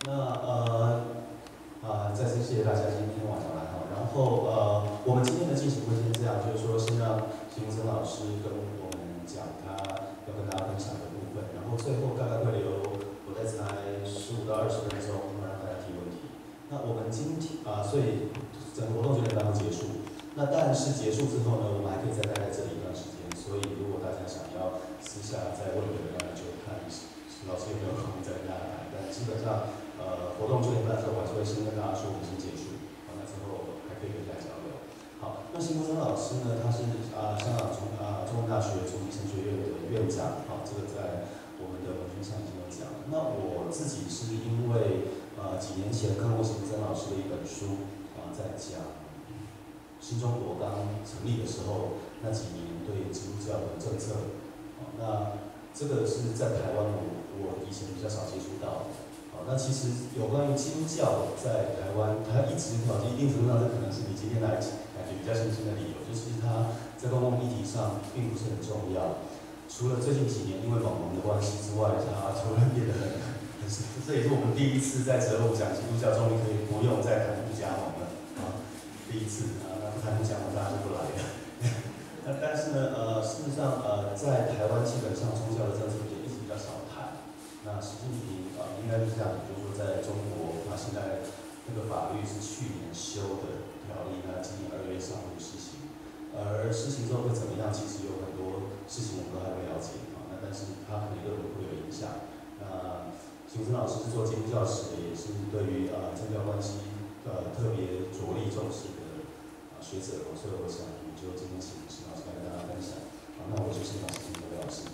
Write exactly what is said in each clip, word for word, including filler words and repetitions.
那呃啊、呃，再次谢谢大家今天晚上来哈。然后呃，我们今天的进行会先这样，就是说先让邢文生老师跟我们讲他要跟大家分享的部分，然后最后大概会留我在猜十五到二十分钟，让大家提问题。那我们今天啊、呃，所以整个活动九点半会结束。那但是结束之后呢，我们还可以再待在这里一段时间。所以如果大家想要私下再问别的，那就看老师有没有空再跟大家谈。但基本上。呃，活动九点半之后，我还是会先跟大家说我们已经结束，好，那之后还可以跟大家交流。好，那邢国生老师呢，他是啊、呃、香港中啊、呃、中文大学中医神学院的院长，好，这个在我们的文宣上已经有讲。那我自己是因为呃几年前看过邢国生老师的一本书啊、呃，在讲新中国刚成立的时候那几年对基督教的政策，好，那这个是在台湾我我以前比较少接触到的。好，那其实有关于基督教在台湾，它一直挑战一定程度上，这可能是你今天来感觉比较新鲜的理由，就是它在公共议题上并不是很重要。除了最近几年因为网红的关系之外，它突然变得很很，这也是我们第一次在哲路讲基督教，终于可以不用再谈不加盟了啊，第一次啊，那不谈不加盟大家就不来了。那但是呢，呃，事实上，呃，在台湾基本上宗教的政策也一直比较少谈。那习近平啊、呃，应该是这样，就是说在中国，那现在那个法律是去年修的条例，那今年二月上路施行。而施行之后会怎么样？其实有很多事情我们都还没了解啊。那但是它可能对我们会有影响。那邢生老师是做基督教史的，也是对于呃政教关系呃特别着力重视的啊、呃、学者，所以我想我们就今天请邢老师来跟大家分享。好，那我就先把时间交给老师。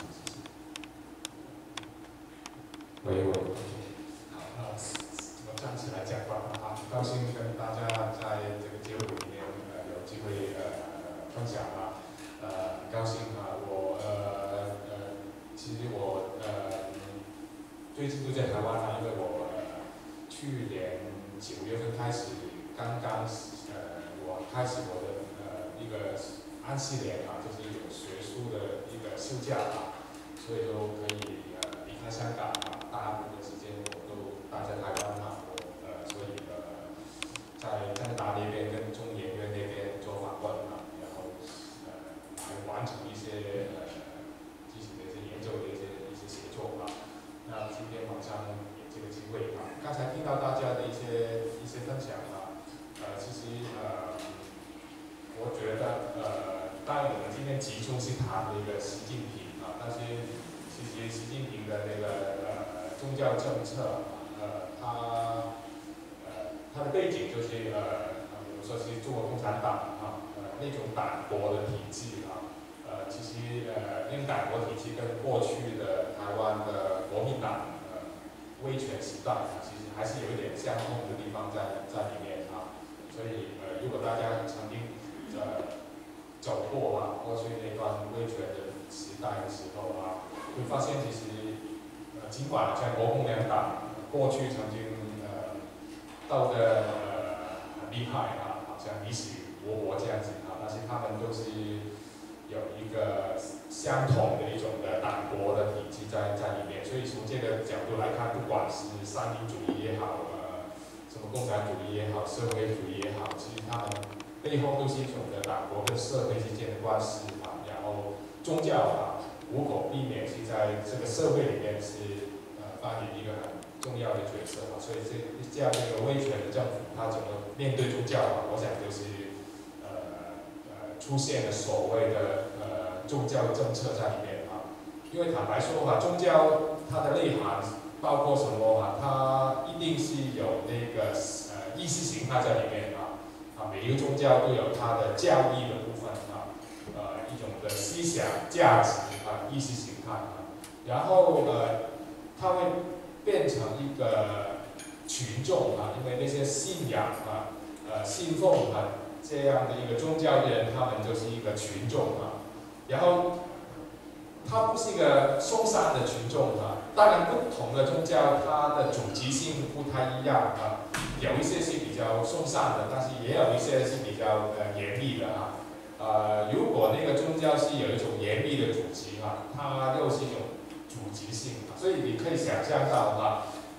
喂喂，好，那我站起来讲话啊，很高兴跟大家在这个节目里面呃有机会呃分享啊，呃很高兴啊，我呃呃其实我呃最近就在台湾啊，因为我呃去年九月份开始刚刚呃我开始我的呃一个安息年啊，就是有学术的一个休假啊，所以就可以呃离开香港啊。大部分时间我都待在台湾啊，我呃，所以呃，在加拿大那边跟中研院那边做访问啊，然后呃来完成一些呃进行的一些研究的一些一些写作啊。那今天晚上有这个机会啊，刚才听到大家的一些一些分享啊，呃，其实呃，我觉得呃，当然我们今天集中是谈那个习近平啊，但是其实习近平的那个呃。宗教政策，呃，它，呃，它的背景就是呃，比如说是中国共产党啊，呃，那种党国的体制啊，呃，其实呃，那种党国体制跟过去的台湾的国民党呃威权时代啊，其实还是有一点相通的地方在在里面啊，所以呃，如果大家曾经呃走过啊过去那段威权的时代的时候啊，会发现其实。尽管像国共两党过去曾经呃斗得呃很厉害啊，好像你死我活这样子啊，但是他们都是有一个相同的一种的党国的体制在在里面，所以从这个角度来看，不管是三民主义也好，呃什么共产主义也好，社会主义也好，其实他们背后都是一种的党国跟社会之间的关系啊，然后宗教啊。无可避免是在这个社会里面是呃扮演一个很重要的角色啊，所以这这样的一个威权的政府，它怎么面对宗教啊？我想就是呃呃出现了所谓的呃宗教政策在里面啊，因为坦白说哈，宗教它的内涵包括什么啊？它一定是有那个呃意识形态在里面啊，啊每一个宗教都有它的教义的部分啊，呃一种的思想价值。啊，意识形态啊，然后呃，它会变成一个群众啊，因为那些信仰啊、呃信奉啊这样的一个宗教的人，他们就是一个群众啊，然后它不是一个松散的群众啊，当然不同的宗教它的主题性不太一样啊，有一些是比较松散的，但是也有一些是比较呃严厉的啊。呃，如果那个宗教是有一种严厉的主题啊，它又是一种主题性啊，所以你可以想象到啊，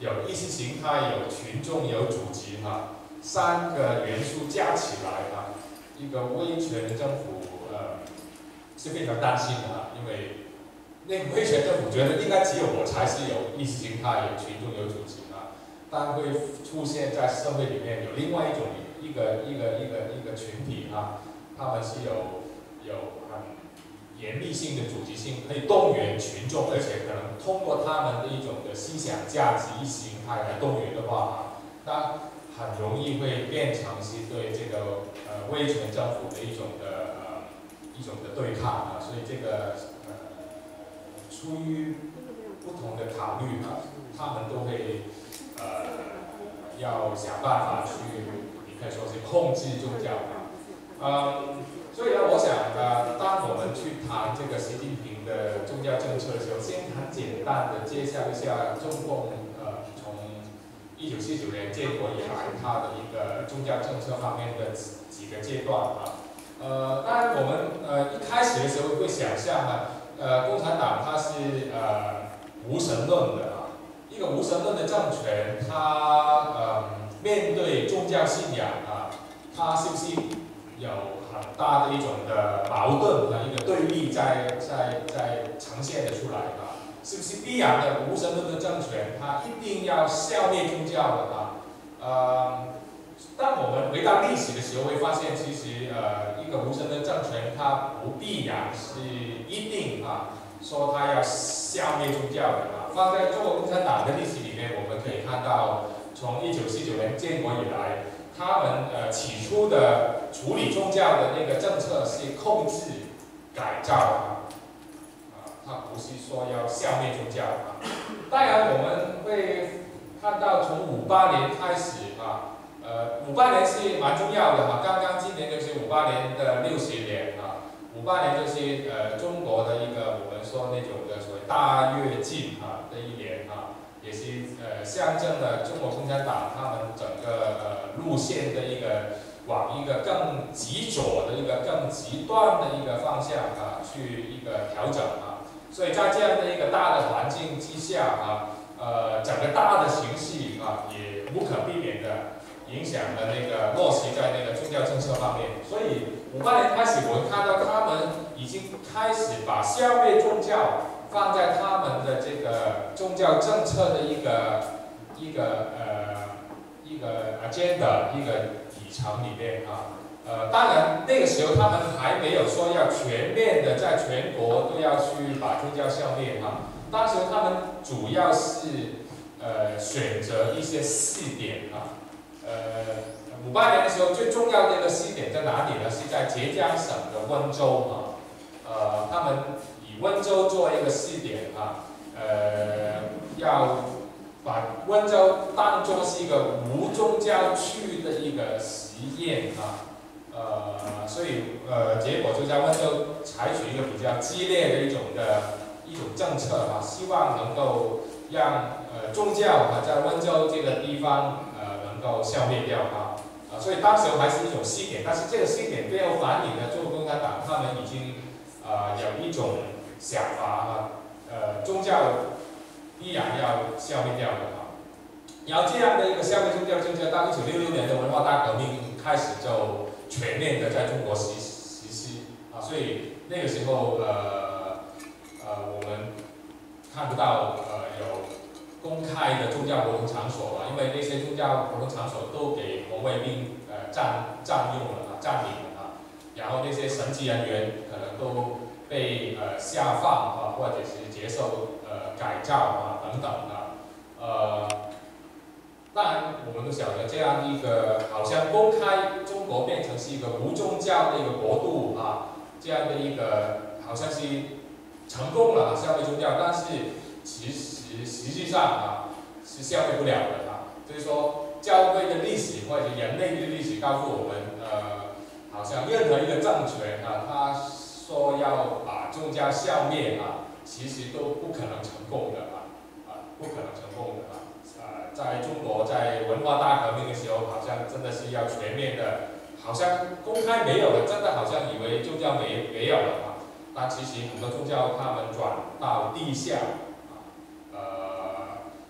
有意识形态、有群众、有组织哈，三个元素加起来哈，一个威权政府呃是非常担心的哈，因为那个威权政府觉得应该只有我才是有意识形态、有群众、有组织啊，但会出现在社会里面有另外一种一个一个一个一个群体哈，他们是有有很严厉性的组织性，可以动员群众，而且可能通过他们的一种的思想价值、意识形态来动员的话啊，那很容易会变成是对这个呃威权政府的一种的呃一种的对抗啊，所以这个呃出于不同的考虑啊，他们都会呃要想办法去，你可以说是控制宗教啊，嗯。所以呢，我想呃，当我们去谈这个习近平的宗教政策的时候，先很简单的介绍一下中共呃从一九四九年建国以来它的一个宗教政策方面的几几个阶段啊。呃，当然我们呃一开始的时候会想象呢，呃，共产党它是呃无神论的啊，一个无神论的政权，它呃面对宗教信仰啊，它是不是有很大的一种的矛盾的一个对立在在在呈现的出来啊，是不是必然的无神论的政权，它一定要消灭宗教的啊？呃，当我们回到历史的时候，会发现其实呃一个无神论政权，它不必然是一定啊说它要消灭宗教的啊。放在中国共产党的历史里面，我们可以看到，从一九四九年建国以来。他们呃起初的处理宗教的那个政策是控制、改造啊，啊，他不是说要消灭宗教啊。当然我们会看到从五八年开始啊，呃，五八年是蛮重要的哈、啊，刚刚今年就是五八年的六十年啊，五八年就是呃中国的一个我们说那种的所谓大跃进啊的一年啊。也是呃象征了中国共产党他们整个呃路线的一个往一个更极左的一个更极端的一个方向啊去一个调整啊，所以在这样的一个大的环境之下啊，呃整个大的形势啊也无可避免的影响了那个落实在那个宗教政策方面，所以五八年开始我们看到他们已经开始把消灭宗教。放在他们的这个宗教政策的一个一个呃一个 agenda 一个议程里面啊，呃，当然那个时候他们还没有说要全面的在全国都要去把宗教消灭哈、啊，当时他们主要是呃选择一些试点啊，呃，五八年的时候最重要的一个试点在哪里呢？是在浙江省的温州啊，呃，他们。以温州做一个试点啊，呃，要把温州当作是一个无宗教区的一个实验啊，呃，所以呃，结果就在温州采取一个比较激烈的一种的一种政策啊，希望能够让呃宗教啊在温州这个地方呃能够消灭掉啊，啊，所以当时还是一种试点，但是这个试点背后反映了中国共产党他们已经呃有一种。想法啊，呃，宗教依然要消灭掉的啊。然后这样的一个消灭宗教政策，到一九六六年的文化大革命开始就全面的在中国实实施啊，所以那个时候呃呃我们看不到呃有公开的宗教活动场所啊，因为那些宗教活动场所都给红卫兵呃占占用了啊，占领了啊，然后那些神职人员可能都。被呃下放啊，或者是接受呃改造啊等等啊，呃，当然我们都晓得这样一个好像公开中国变成是一个无宗教的一个国度啊，这样的一个好像是成功了消灭宗教，但是其实实际上啊是消灭不了的啊，就是说教会的历史或者人类的历史告诉我们，呃，好像任何一个政权啊，它说要把宗教消灭啊，其实都不可能成功的啊，啊，不可能成功的啊。呃，在中国在文化大革命的时候，好像真的是要全面的，好像公开没有了，真的好像以为宗教没没有了啊。但其实很多宗教他们转到地下啊，呃，不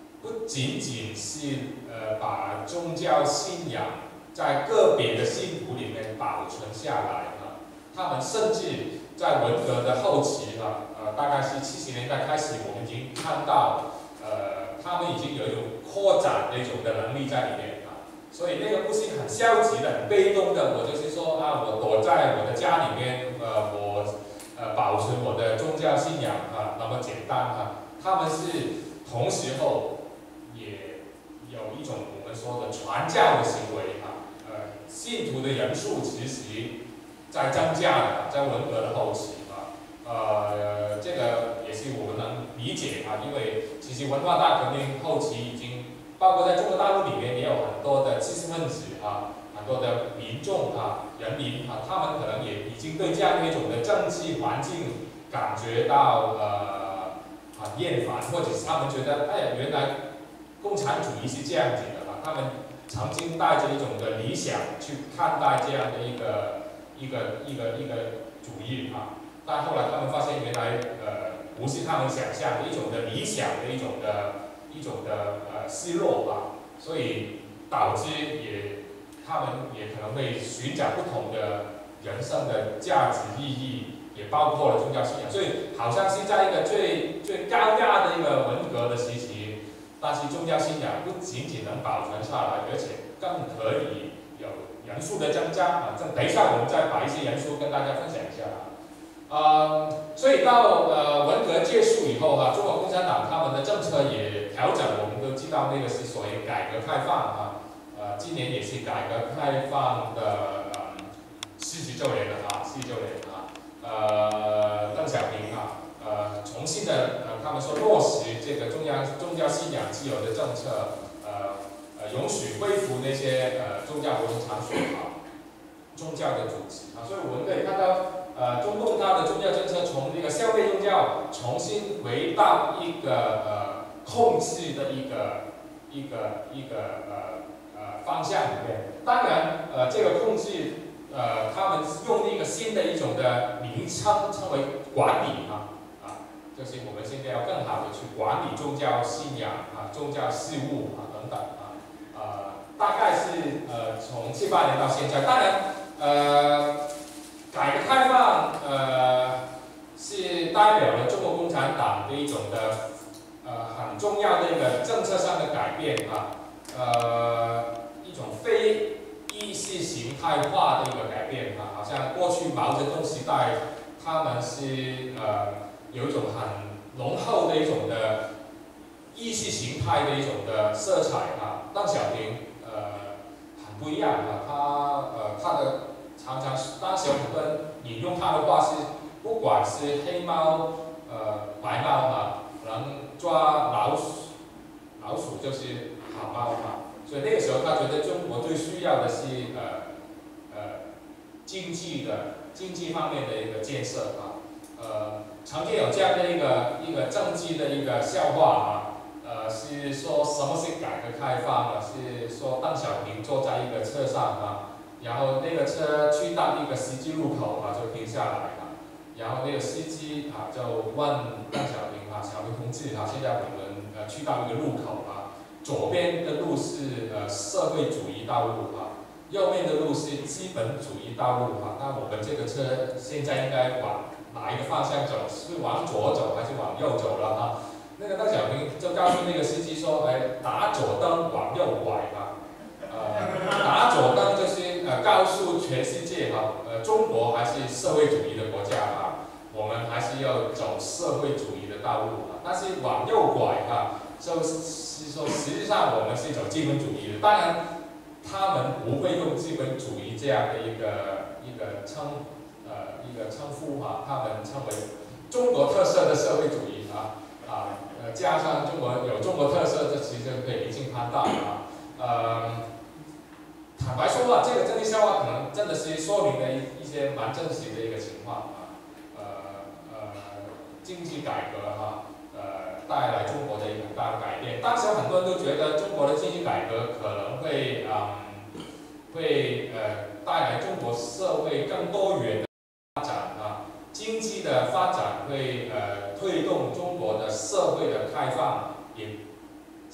仅仅是呃把宗教信仰在个别的信徒里面保存下来啊，他们甚至在文革的后期啊，呃大概是七十年代开始，我们已经看到呃他们已经有一种扩展的一种的能力在里面啊，所以那个不是很消极的、很被动的，我就是说啊，我躲在我的家里面，呃我呃保存我的宗教信仰啊，那么简单啊，他们是同时候也有一种我们说的传教的行为啊，呃信徒的人数其实在增加的，在文革的后期啊，呃这个也是我们能理解啊，因为其实文化大革命后期已经，包括在中国大陆里面也有很多的知识分子啊，很多的民众啊、人民啊，他们可能也已经对这样的一种的政治环境感觉到呃很厌烦，或者是他们觉得哎呀原来共产主义是这样子的啊，他们曾经带着一种的理想去看待这样的一个一个一个一个主义啊，但后来他们发现原来呃不是他们想象的一种的理想的一种的一种的呃失落啊，所以导致也他们也可能会寻找不同的人生的价值意义，也包括了宗教信仰，所以好像是在一个最最高压的一个文革的时期，但是宗教信仰不仅仅能保存下来，而且更可以有人数的增加啊。这等一下我们再把一些人数跟大家分享一下啊。呃，所以到呃文革结束以后哈、啊，中国共产党他们的政策也调整，我们都知道那个是所谓改革开放啊，呃，今年也是改革开放的呃四十周年了啊，四十周年啊，呃，邓小平啊，呃，重新的呃他们说落实这个中央宗教信仰自由的政策，呃呃，允许恢复那些呃宗教活动场所啊，宗教的组织啊，所以我们可以看到。呃，中共它的宗教政策从这个消费宗教重新回到一个呃控制的一个一个一个呃呃方向里面。当然，呃，这个控制呃，他们用一个新的一种的名称称为管理啊啊，就是我们现在要更好的去管理宗教信仰啊、宗教事务啊等等啊，呃，大概是呃从七八年到现在，当然呃。改革开放，呃，是代表了中国共产党的一种的，呃，很重要的一个政策上的改变啊，呃，一种非意识形态化的一个改变啊，好像过去毛泽东时代，他们是呃有一种很浓厚的一种的意识形态的一种的色彩啊，邓小平呃很不一样啊，他呃他的。常常当时有很多人引用他的话是，不管是黑猫、呃白猫哈，能抓老鼠，老鼠就是好猫嘛。所以那个时候他觉得中国最需要的是呃呃经济的经济方面的一个建设啊。呃，曾经有这样的一个一个政治的一个笑话啊，呃是说什么是改革开放呢？是说邓小平坐在一个车上啊。然后那个车去到一个十字路口啊，就停下来了。然后那个司机啊，就问邓小平啊，小平同志啊，现在我们呃去到一个路口啊，左边的路是呃社会主义道路啊，右边的路是资本主义道路啊。那我们这个车现在应该往哪一个方向走？是往左走还是往右走了啊？那个邓小平就告诉那个司机说，哎，打左灯往右拐啊。呃，打左灯就是。呃，告诉全世界哈，呃，中国还是社会主义的国家啊，我们还是要走社会主义的道路啊。但是往右拐哈，就是说实际上我们是走资本主义的。当然，他们不会用资本主义这样的一个一个称呃一个称呼哈，他们称为中国特色的社会主义啊啊呃加上中国有中国特色，这其实可以离经叛道啊呃。坦白说啊，这个政治笑话可能真的是说明了一一些蛮真实的一个情况啊，呃呃，经济改革哈、啊，呃带来中国的一个很大的改变。当时很多人都觉得中国的经济改革可能会嗯会呃带来中国社会更多元的发展啊，经济的发展会呃推动中国的社会的开放，也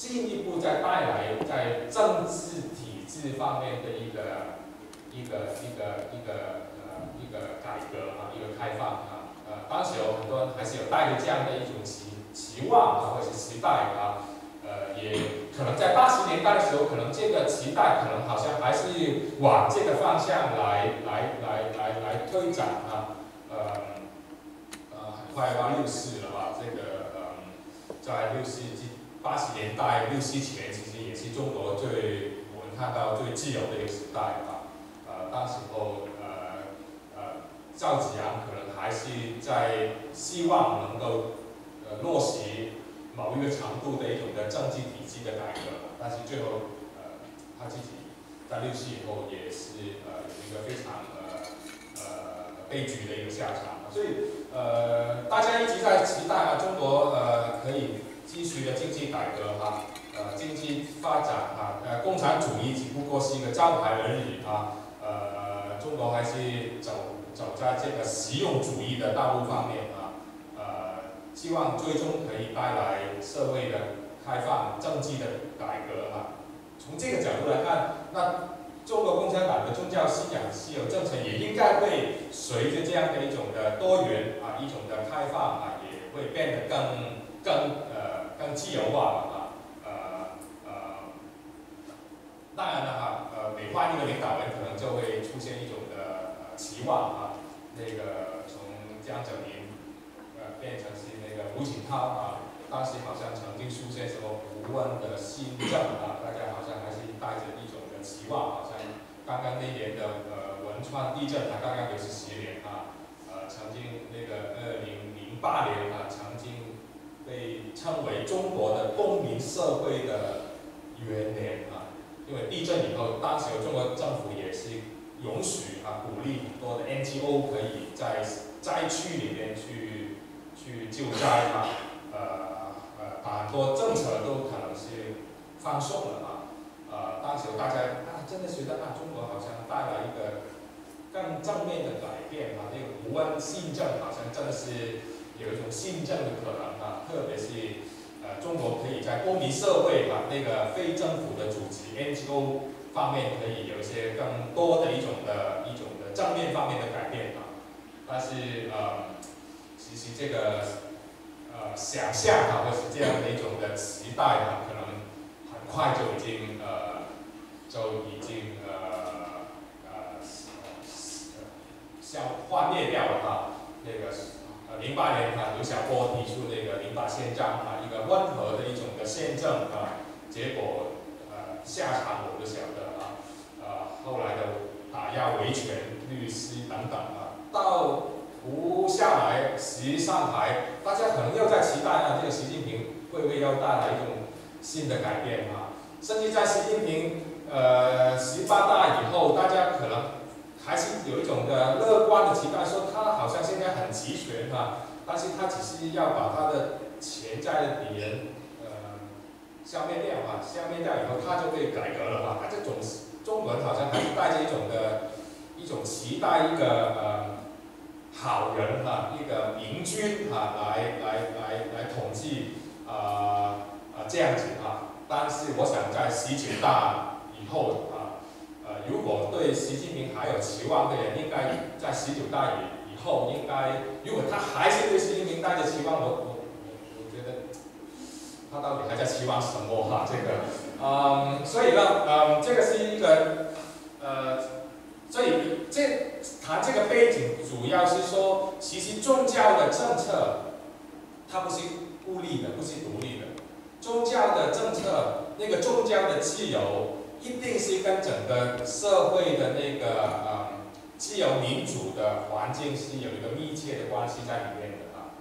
进一步再带来在政治体制方面的一个一个一个一个呃一个改革啊，一个开放啊。呃，当时有很多人还是有带着这样的一种期期望啊，或者是期待啊。呃，也可能在八十年代的时候，可能这个期待可能好像还是往这个方向来来来来来推展啊。呃呃，很快要六四了吧？这个嗯，在六世纪八十年代六七前，其实也是中国最我们看到最自由的一个时代啊。呃，当时候呃呃，赵紫阳可能还是在希望能够呃落实某一个程度的一种的政治体制的改革，但是最后呃他自己在六四以后也是呃有一个非常呃呃悲剧的一个下场。所以呃大家一直在期待啊，中国呃可以继续的经济改革哈，呃经济发展哈，呃共产主义只不过是一个招牌而已啊，呃中国还是走走在这个实用主义的道路方面啊，呃希望最终可以带来社会的开放、政治的改革啊。从这个角度来看，那中国共产党的宗教信仰自由政策也应该会随着这样的一种的多元啊，一种的开放啊，也会变得更更呃更自由化了啊。呃呃，当然了哈，呃每换一个领导人，可能就会出现一种的呃期望啊，那个从江泽民呃变成是那个胡锦涛啊，当时好像曾经出现什么胡温的新政啊，大家好像还是带着一种的期望，好像刚刚那年的呃汶川地震，它刚刚也是十年啊，呃曾经那个二零零八年啊，曾经被称为中国的公民社会的元年啊，因为地震以后，当时有中国政府也是允许啊，鼓励很多的 N G O 可以在灾区里面去去救灾啊，呃呃，把很多政策都可能是放松了啊，呃，当时大家啊真的觉得啊，中国好像带来一个更正面的改变啊，那个胡温新政好像真的是有一种新政的可能啊，特别是呃中国可以在公民社会啊那个非政府的组织 N G O 方面可以有一些更多的一种的一种的正面方面的改变啊，但是呃其实这个呃想象啊或是这样的一种的期待啊，可能很快就已经呃就已经呃呃消幻灭掉了啊，那个呃零八年啊刘晓波提出那个零八宪章啊，一个温和的一种的宪政啊，结果呃下场我不晓得啊，呃后来的打压维权律师等等啊，到胡下来习上台，大家可能又在期待啊，这个习近平会不会要带来一种新的改变啊？甚至在习近平呃十八大以后，大家可能还是有一种的乐观的期待，说他好像现在很集权啊，但是他只是要把他的潜在的敌人呃消灭掉啊，消灭掉以后他就可以改革了啊，他这种中国人好像还是带着一种的一种期待，一个呃。好人哈、啊，一个明君哈、啊，来来来来统治啊啊这样子啊。但是我想在十九大以后啊，呃，如果对习近平还有期望的人，应该在十九大以以后，应该如果他还是对习近平带着期望，我我我觉得他到底还在期望什么哈、啊？这个，嗯，所以呢，嗯，这个是一个呃。所以这谈这个背景，主要是说，其实宗教的政策，它不是孤立的，不是独立的。宗教的政策，那个宗教的自由，一定是跟整个社会的那个呃自由民主的环境是有一个密切的关系在里面的啊。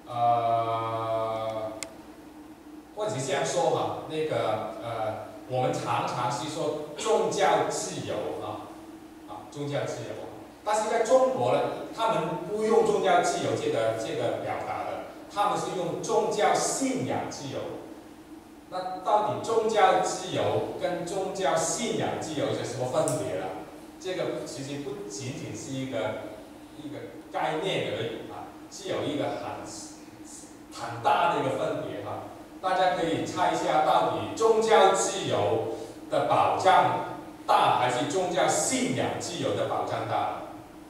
呃，或者是这样说哈，那个呃，我们常常是说宗教自由啊。宗教自由，但是在中国呢，他们不用宗教自由这个这个表达的，他们是用宗教信仰自由。那到底宗教自由跟宗教信仰自由有什么分别呢？这个其实不仅仅是一个一个概念而已啊，是有一个很很大的一个分别哈。 大家可以猜一下，到底宗教自由的保障大，还是宗教信仰自由的保障大？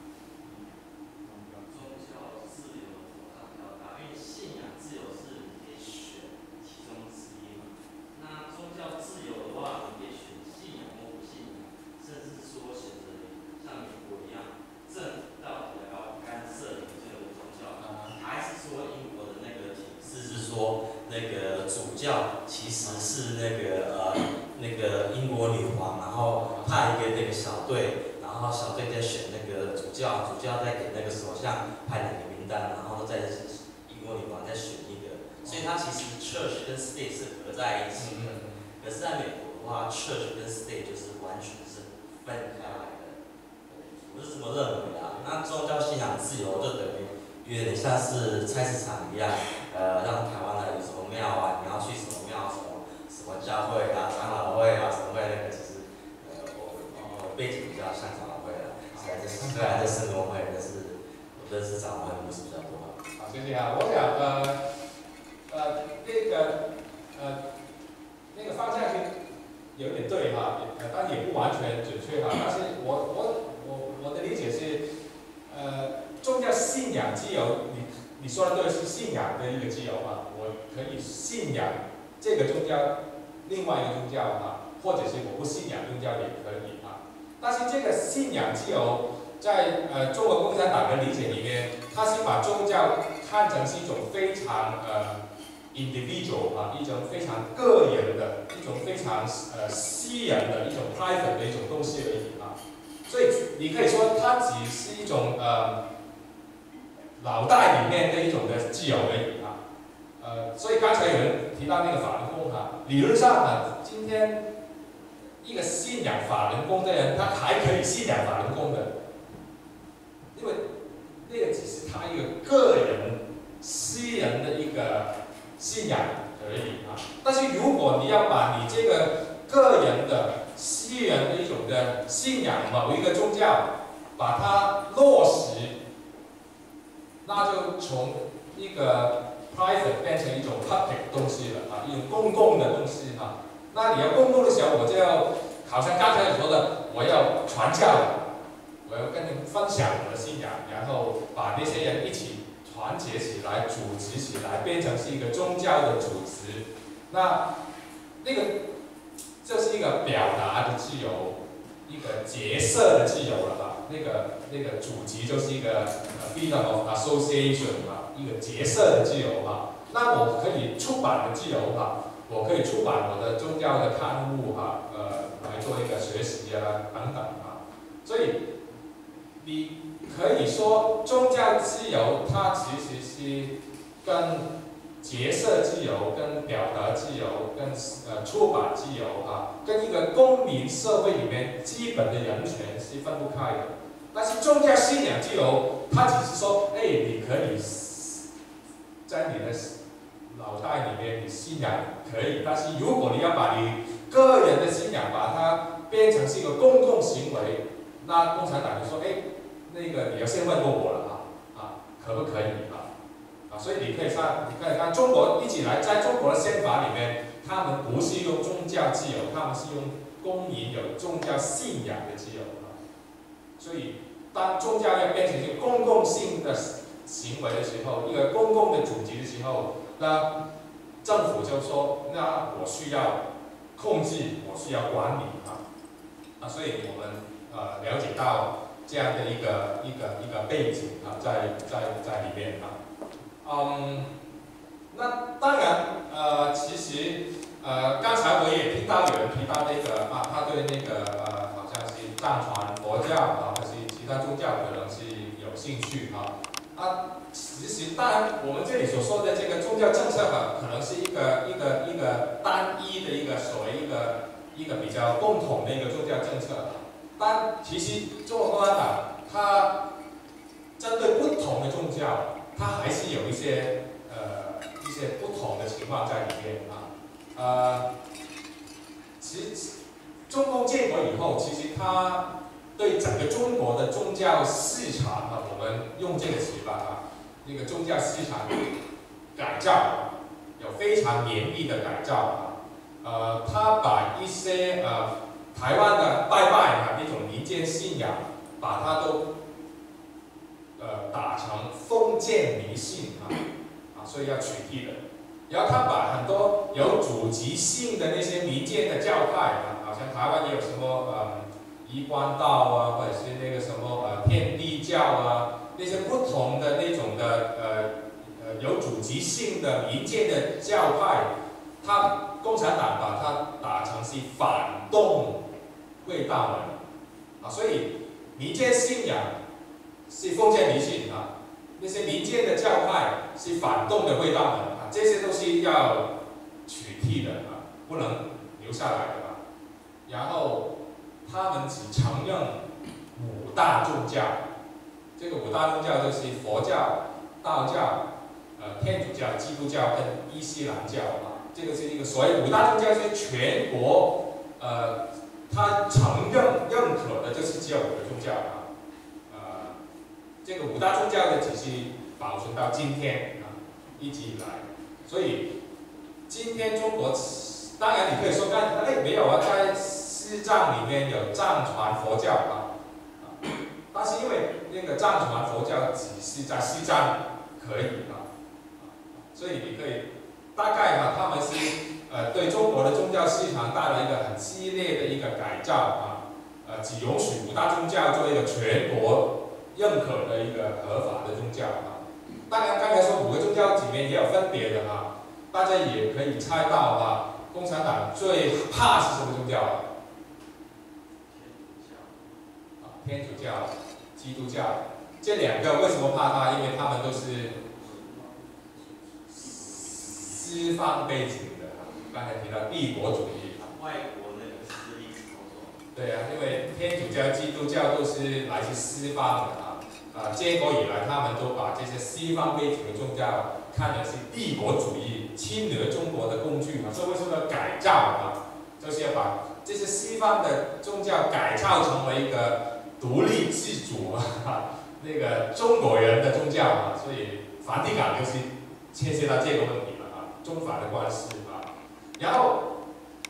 宗教自由的保障比较大，因为信仰自由是你可以选其中之一嘛。那宗教自由的话，你可以选信仰或不信仰，甚至说选择像美国一样，政府到底要干涉你这个宗教，还是说英国的那个体制是说那个主教其实是那个呃那个英国女皇，然后派一个那个小队。然后小队再选那个主教，主教再给那个首相派两个名单，然后再英国女皇再选一个，所以它其实 church 跟 state 是合在一起的。可是在美国的话 ，church 跟 state 就是完全是分开来的。我是这么认为的啊。那宗教信仰自由就等于有点像是菜市场一样，呃，让台湾的有什么庙啊，你要去什么庙，什么什么教会啊、长老会啊、什么会那个，其实呃我我背景比较像长老会了，虽然这虽然这圣公会，但是我认识长老会牧师比较多。 好，谢谢啊。我想呃呃那个呃那个方向是有点对哈，呃但也不完全准确哈。但是我我我我的理解是，呃宗教信仰自由，你你说的对，是信仰的一个自由哈，我可以信仰这个宗教，另外一个宗教哈，或者是我不信仰宗教也可以哈。但是这个信仰自由，在呃中国共产党的理解里面，它是把宗教看成是一种非常呃 individual 啊，一种非常个人的、一种非常呃私人的一种 private 的一种东西而已啊。所以你可以说它只是一种呃脑袋里面的一种的自由而已啊。呃，所以刚才有人提到那个法轮功哈，理论上呢，今天一个信仰法轮功的人，他还可以信仰法轮功的，因为那个只是他一个个人、私人的一个信仰而已啊。但是如果你要把你这个个人的、私人的一种的信仰某一个宗教，把它落实，那就从一个 private 变成一种 public 的东西了啊，一种公共的东西哈。那你要公共的时候，我就要，好像刚才你说的，我要传教，我要跟你分享我的信仰，然后把那些人一起团结起来、组织起来，变成是一个宗教的组织。那那个就是一个表达的自由，一个结社的自由了吧？那个那个组织就是一个 freedom of association 嘛，一个结社的自由哈。那我可以出版的自由哈。我可以出版我的宗教的刊物哈，呃，来做一个学习啊等等啊，所以你可以说宗教自由它其实是跟结社自由、跟表达自由、跟呃出版自由哈，跟一个公民社会里面基本的人权是分不开的。但是宗教信仰自由，它只是说，哎，你可以在你的脑袋里面，你信仰可以，但是如果你要把你个人的信仰把它变成是一个公共行为，那共产党就说：“哎，那个你要先问过我了啊，啊，可不可以啊？啊，所以你可以看，你可以看中国一直以来，在中国的宪法里面，他们不是用宗教自由，他们是用公民有宗教信仰的自由啊。所以，当宗教要变成一个公共性的行为的时候，一个公共的组织的时候，那政府就说，那我需要控制，我需要管理啊，啊，所以我们呃了解到这样的一个一个一个背景啊，在在在里面啊，嗯，那当然呃，其实呃刚才我也听到有人提到那个啊，他对那个呃好像是藏传佛教啊，还是其他宗教可能是有兴趣啊。啊，其实当然，我们这里所说的这个宗教政策哈，可能是一个一个一个单一的一个所谓一个一个比较共同的一个宗教政策。但其实中国共产党它针对不同的宗教，它还是有一些呃一些不同的情况在里面啊。呃，其实中共建国以后，其实它对整个中国的宗教市场啊，我们用这个词吧啊，那个宗教市场改造， 有非常严厉的改造啊，呃，他把一些呃台湾的拜拜啊那种民间信仰，把它都呃打成封建迷信啊啊，所以要取缔的。然后他把很多有祖籍性的那些民间的教派啊，好像台湾也有什么呃移关道啊，或者是那个什么呃天地教啊，那些不同的那种的呃呃有祖籍性的民间的教派，他共产党把它打成是反动会道门啊，所以民间信仰是封建迷信啊，那些民间的教派是反动的会道门啊，这些都是要取缔的啊，不能留下来的啊。然后他们只承认五大宗教，这个五大宗教就是佛教、道教、呃天主教、基督教跟伊斯兰教啊。这个是一个所谓五大宗教是全国呃，他承认认可的就是只有五个宗教啊。呃，这个五大宗教的只是保存到今天啊，一直以来。所以今天中国，当然你可以说，哎没有啊，在西藏里面有藏传佛教啊，但是因为那个藏传佛教只是在西藏可以啊，所以你可以大概啊，他们是呃对中国的宗教市场带来一个很激烈的一个改造啊，呃只容许五大宗教做一个全国认可的一个合法的宗教啊。当然刚才说五个宗教里面也有分别的啊，大家也可以猜到啊，共产党最怕是什么宗教啊？天主教、基督教，这两个为什么怕它？因为他们都是西方背景的啊。刚才提到帝国主义啊， 外国那个势力操作。 对啊，因为天主教、基督教都是来自西方的啊，啊，建国以来他们都把这些西方背景的宗教看成是帝国主义侵略中国的工具啊，所以为什么要改造啊？就是要把这些西方的宗教改造成为一个独立自主啊，那个中国人的宗教啊，所以梵蒂冈就是牵涉到这个问题了啊，中法的关系啊。然后，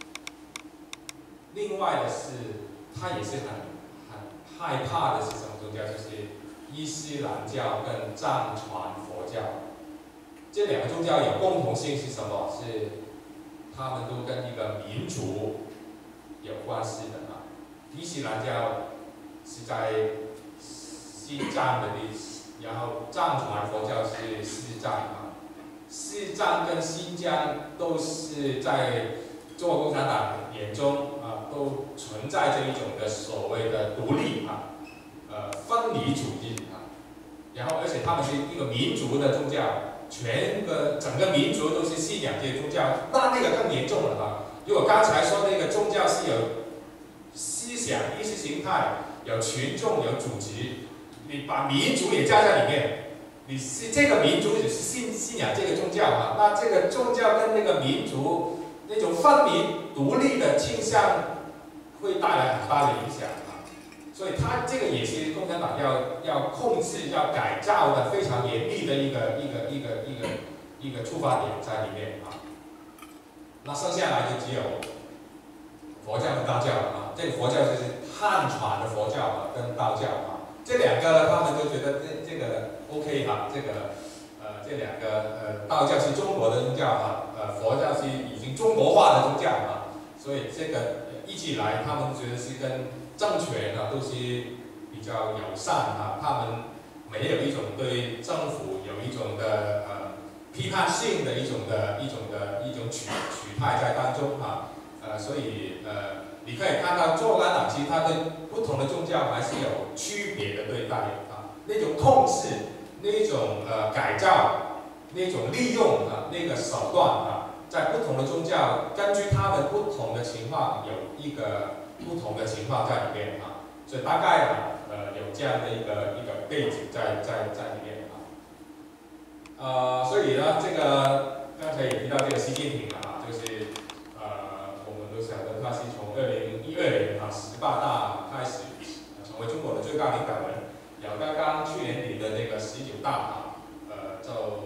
另外的是，他也是很很害怕的是什么宗教？就是伊斯兰教跟藏传佛教，这两个宗教有共同性是什么？是他们都跟一个民族有关系的啊。伊斯兰教是在西藏的历史，然后藏传佛教是西藏啊。西藏跟新疆都是在中国共产党眼中啊，都存在着一种的所谓的独立啊，呃分离主义啊。然后，而且他们是一个民族的宗教，全个整个民族都是信仰这些宗教，那那个更严重了啊。如果刚才说那个宗教是有思想、意识形态，有群众、有组织，你把民族也加在里面，你是这个民族只是信信仰这个宗教啊，那这个宗教跟那个民族那种分离独立的倾向，会带来很大的影响啊。所以它这个也是共产党要要控制、要改造的非常严厉的一个一个一个一个一个出发点在里面啊。那剩下来就只有佛教跟道教了啊，这个佛教就是汉传的佛教啊，跟道教啊，这两个他们都觉得这这个 OK 哈、啊，这个呃这两个呃道教是中国的宗教啊，呃佛教是已经中国化的宗教啊，所以这个一直以来他们觉得是跟政权啊都是比较友善啊，他们没有一种对政府有一种的呃批判性的一种的一种的一种取取态在当中啊。呃，所以呃，你可以看到中国共产党其实它对不同的宗教还是有区别的对待啊，那种控制、那种呃改造、那种利用啊那个手段啊，在不同的宗教根据他们不同的情况有一个不同的情况在里面啊，所以大概啊呃有这样的一个一个背景在在在里面啊，呃，所以呢这个刚才也提到这个习近平了啊，就是。晓得他是从二零一二年啊十八大开始，成为中国的最高领导人。然后刚刚去年底的那个十九大啊，呃，就呃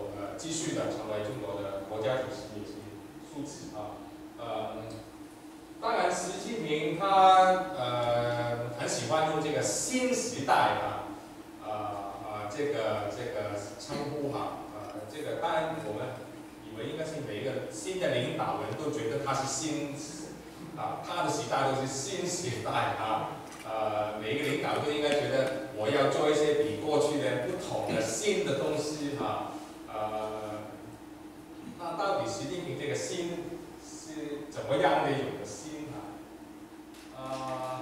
继续的成为中国的国家主席也是数次啊。呃，当然习近平他呃很喜欢用这个新时代啊，呃呃这个这个称呼哈，呃这个当然我们以为应该是每一个新的领导人都觉得他是新啊，他的时代都是新时代啊。呃，每一个领导都应该觉得我要做一些比过去的不同的新的东西哈、啊。呃，那到底习近平这个新是怎么样的一种的新啊？呃，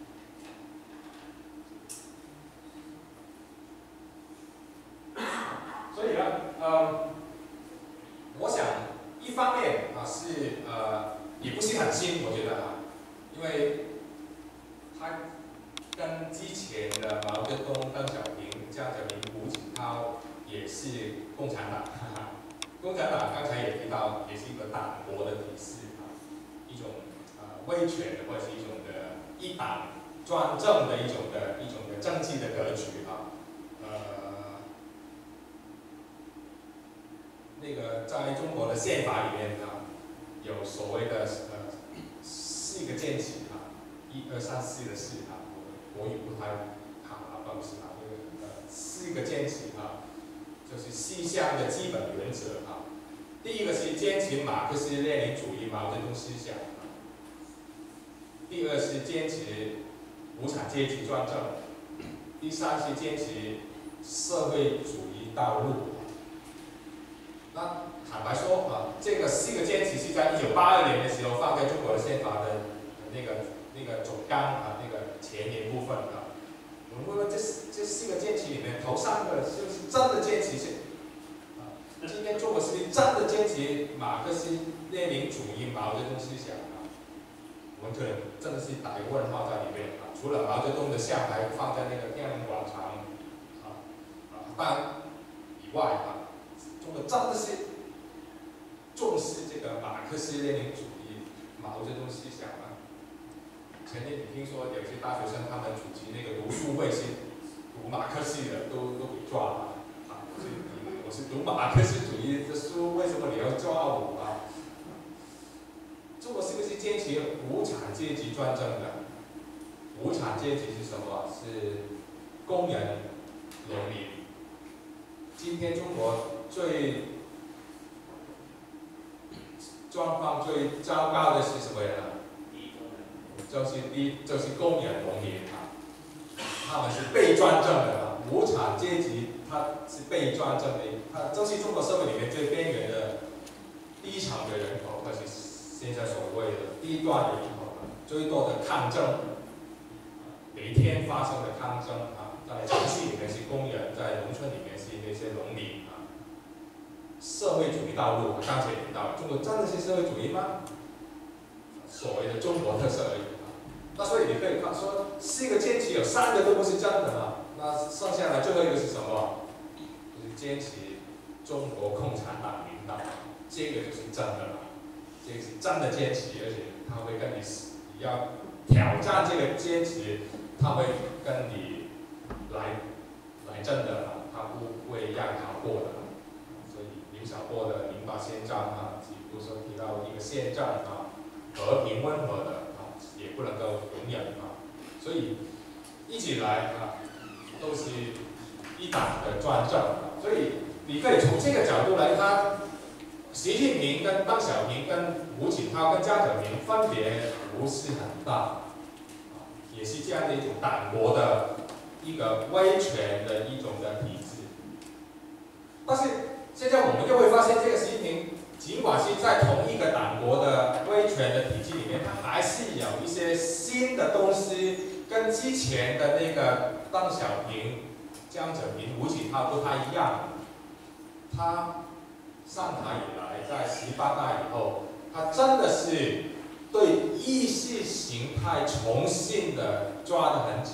所以呢，呃，我想一方面啊是呃也不是很新，我觉得啊，因为他跟之前的毛泽东、邓小平、江泽民、胡锦涛也是共产党，哈哈。共产党刚才也提到，也是一个党国的体制啊，一种呃威权的或者是一种的一党专政的一种的一种的政治的格局啊，呃，那个在中国的宪法里面啊，有所谓的呃四个坚持啊，一二三四的四啊。国语不太好啊，不好意思啊，这个呃四个坚持啊，就是西乡的基本原则啊。第一个是坚持马克思列宁主义毛泽东思想啊，第二是坚持无产阶级专政，第三是坚持社会主义道路。那坦白说啊，这个四个坚持是在一九八二年的时候放在中国的宪法的那个那个总纲啊，那个前言部分啊。我们问问这这四个坚持里面，头三个是不是真的坚持是？啊，今天中国是不是真的坚持马克思列宁主义毛泽东思想啊？我们可能真的是打一个问号在里面啊。除了毛泽东的像还放在那个天安门广场啊啊，当然以外啊，中国真的是重视这个马克思列宁主义毛泽东思想吗？前天你听说有些大学生他们组织那个读书会是读马克思的，都都被抓了啊！我是读马克思主义的书，为什么你要抓我啊？中国是不是坚持无产阶级专政的？无产阶级是什么？是工人、农民。今天中国最状况最糟糕的是什么人啊？就是第就是工人、农民啊，他们是被专政的啊。无产阶级他是被专政的，他就是中国社会里面最边缘的低层的人口，或是现在所谓的低端人口啊，最多的抗争，每天发生的抗争啊，在城市里面是工人，在农村里面是那些农民啊。社会主义道路，刚才提到，中国真的是社会主义吗？所谓的中国特色而已啊。那所以你可以看说，四个坚持有三个都不是真的嘛，那剩下来最后一个是什么？就是坚持中国共产党领导，这个就是真的了，这个是真的坚持，而且他会跟你，你要挑战这个坚持，他会跟你来来真的啊，他不会让你好过的。所以刘晓波的《民法宪章》啊，比如说提到一个宪政啊，和平温和的啊，也不能够容忍啊。所以一直以来啊，都是一党的专政啊。所以你可以从这个角度来看，习近平跟邓小平、跟胡锦涛、跟江泽民分别不是很大，啊，也是这样的一种党国的一个威权的一种的体制。但是现在我们就会发现，这个习近平尽管是在同一个党国的威权的体制里面，他还是有一些新的东西，跟之前的那个邓小平、江泽民、胡锦涛不太一样。他上台以来，在十八大以后，他真的是对意识形态重新的抓得很紧。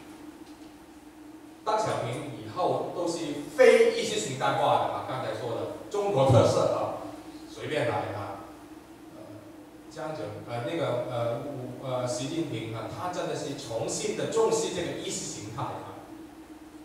邓小平以后都是非意识形态化的啊，刚才说的中国特色啊，随便来啊。呃，江泽呃那个呃呃习近平啊，他真的是重新的重视这个意识形态啊。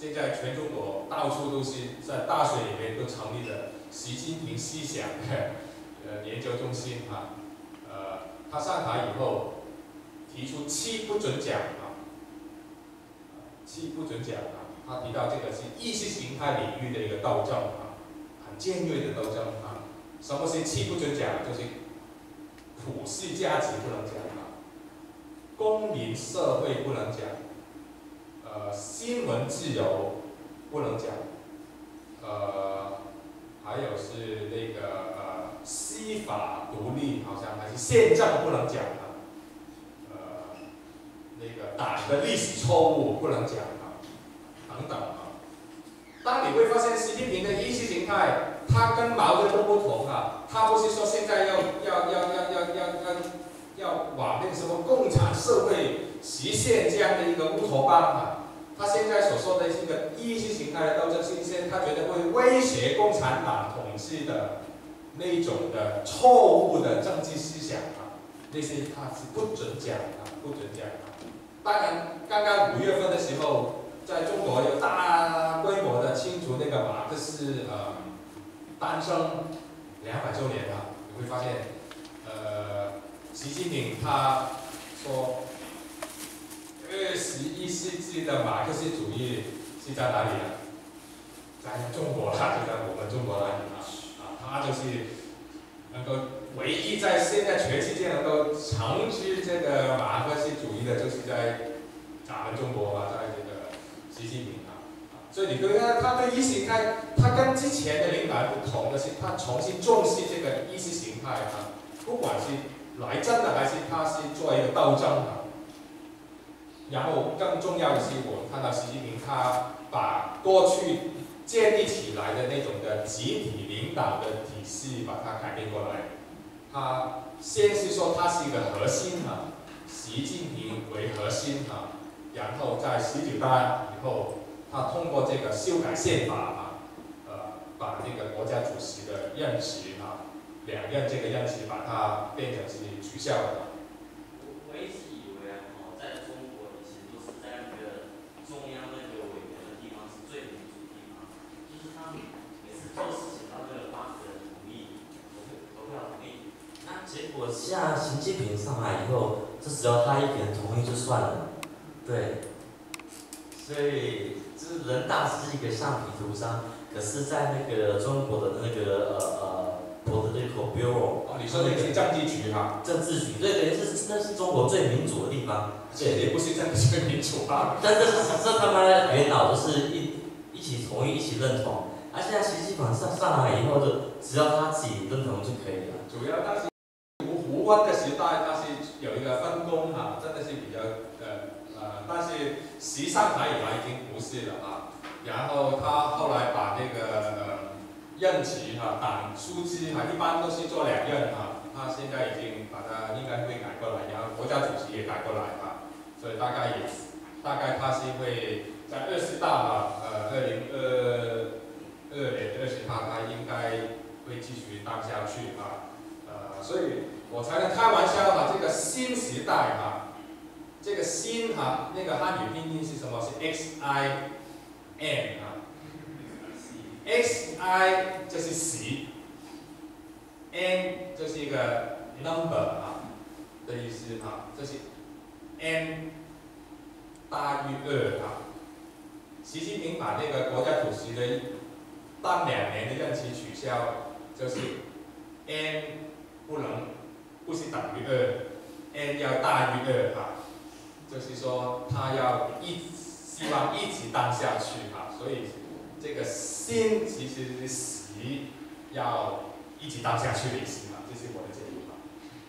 现在全中国到处都是在大学里面都成立了习近平思想的呃研究中心啊。呃，他上台以后提出七不准讲啊，七不准讲啊。他提到这个是意识形态领域的一个斗争啊，很尖锐的斗争啊。什么是七不准讲？就是普世价值不能讲啊，公民社会不能讲，呃，新闻自由不能讲，呃，还有是那个呃司法独立，好像还是宪政不能讲啊，呃，那个党的历史错误不能讲啊，等等啊。当你会发现习近平的意识形态，他跟毛泽东不同啊，他不是说现在要要要要要要要要往那个什么共产社会实现这样的一个乌托邦啊。他现在所说的这个意识形态的斗争，是一些他觉得会威胁共产党统治的那种的错误的政治思想啊，那些他是不准讲啊，不准讲啊。当然，刚刚五月份的时候。在中国有大规模的庆祝那个马克思呃诞生两百周年了，你会发现，呃，习近平他说，二十一世纪的马克思主义是在哪里啊？在中国啦，就在我们中国那里啊，啊，他就是能够唯一在现在全世界能够承知这个马克思主义的，就是在咱们中国啊，在这个。习近平啊，所以你会看他对意识形态，他跟之前的领导人不同的是，他重新重视这个意识形态啊，不管是来真的还是他是做一个斗争啊。然后更重要的是，我们看到习近平他把过去建立起来的那种的集体领导的体系，把它改变过来。他先是说他是一个核心啊，习近平为核心啊。然后在十九大以后，他通过这个修改宪法啊，呃，把这个国家主席的任期啊，两任这个任期把它变成是取消了。 我我一直以为啊，哦，在中国以前都是在那个中央那个委员的地方是最民主的地方，就是他们每次做事情到那个八个人同意，投票投票同意，那结果像习近平上来以后，这只要他一个人同意就算了。对，所以就是人大是一个橡皮图章，可是，在那个中国的那个呃呃 political bureau， 哦，你说那个是政治局哈？ 政治局，对对，这是那是中国最民主的地方， 这也不是真的最民主啊。 但这是这他们元老都是一一起同意，一起认同，而现在习近平上上来以后，就只要他自己认同就可以了。 主要当时胡胡温的时代，它是有一个分工哈，真的是比较呃。呃，但是习上台以来已经不是了啊。然后他后来把那个呃任期哈、啊，党书记哈、啊，一般都是做两任啊。他现在已经把它应该会改过来，然后国家主席也改过来啊。所以大概也大概他是会在二十大啊，呃，二零二二年二十大，他应该会继续当下去啊。呃，所以我才能开玩笑哈，这个新时代哈。这个新哈，那个汉语拼音是什么？是 X I N 啊 ，X I 就是习 ，N 就是一个 number 啊的意思啊，这是 N 大于二啊。习近平把那个国家主席的当两年的任期取消，就是 N 不能不是等于二 ，N 要大于二啊。就是说，他要一希望一直当下去哈，所以这个心其实是习要一直当下去的意思嘛，这是我的解读哈。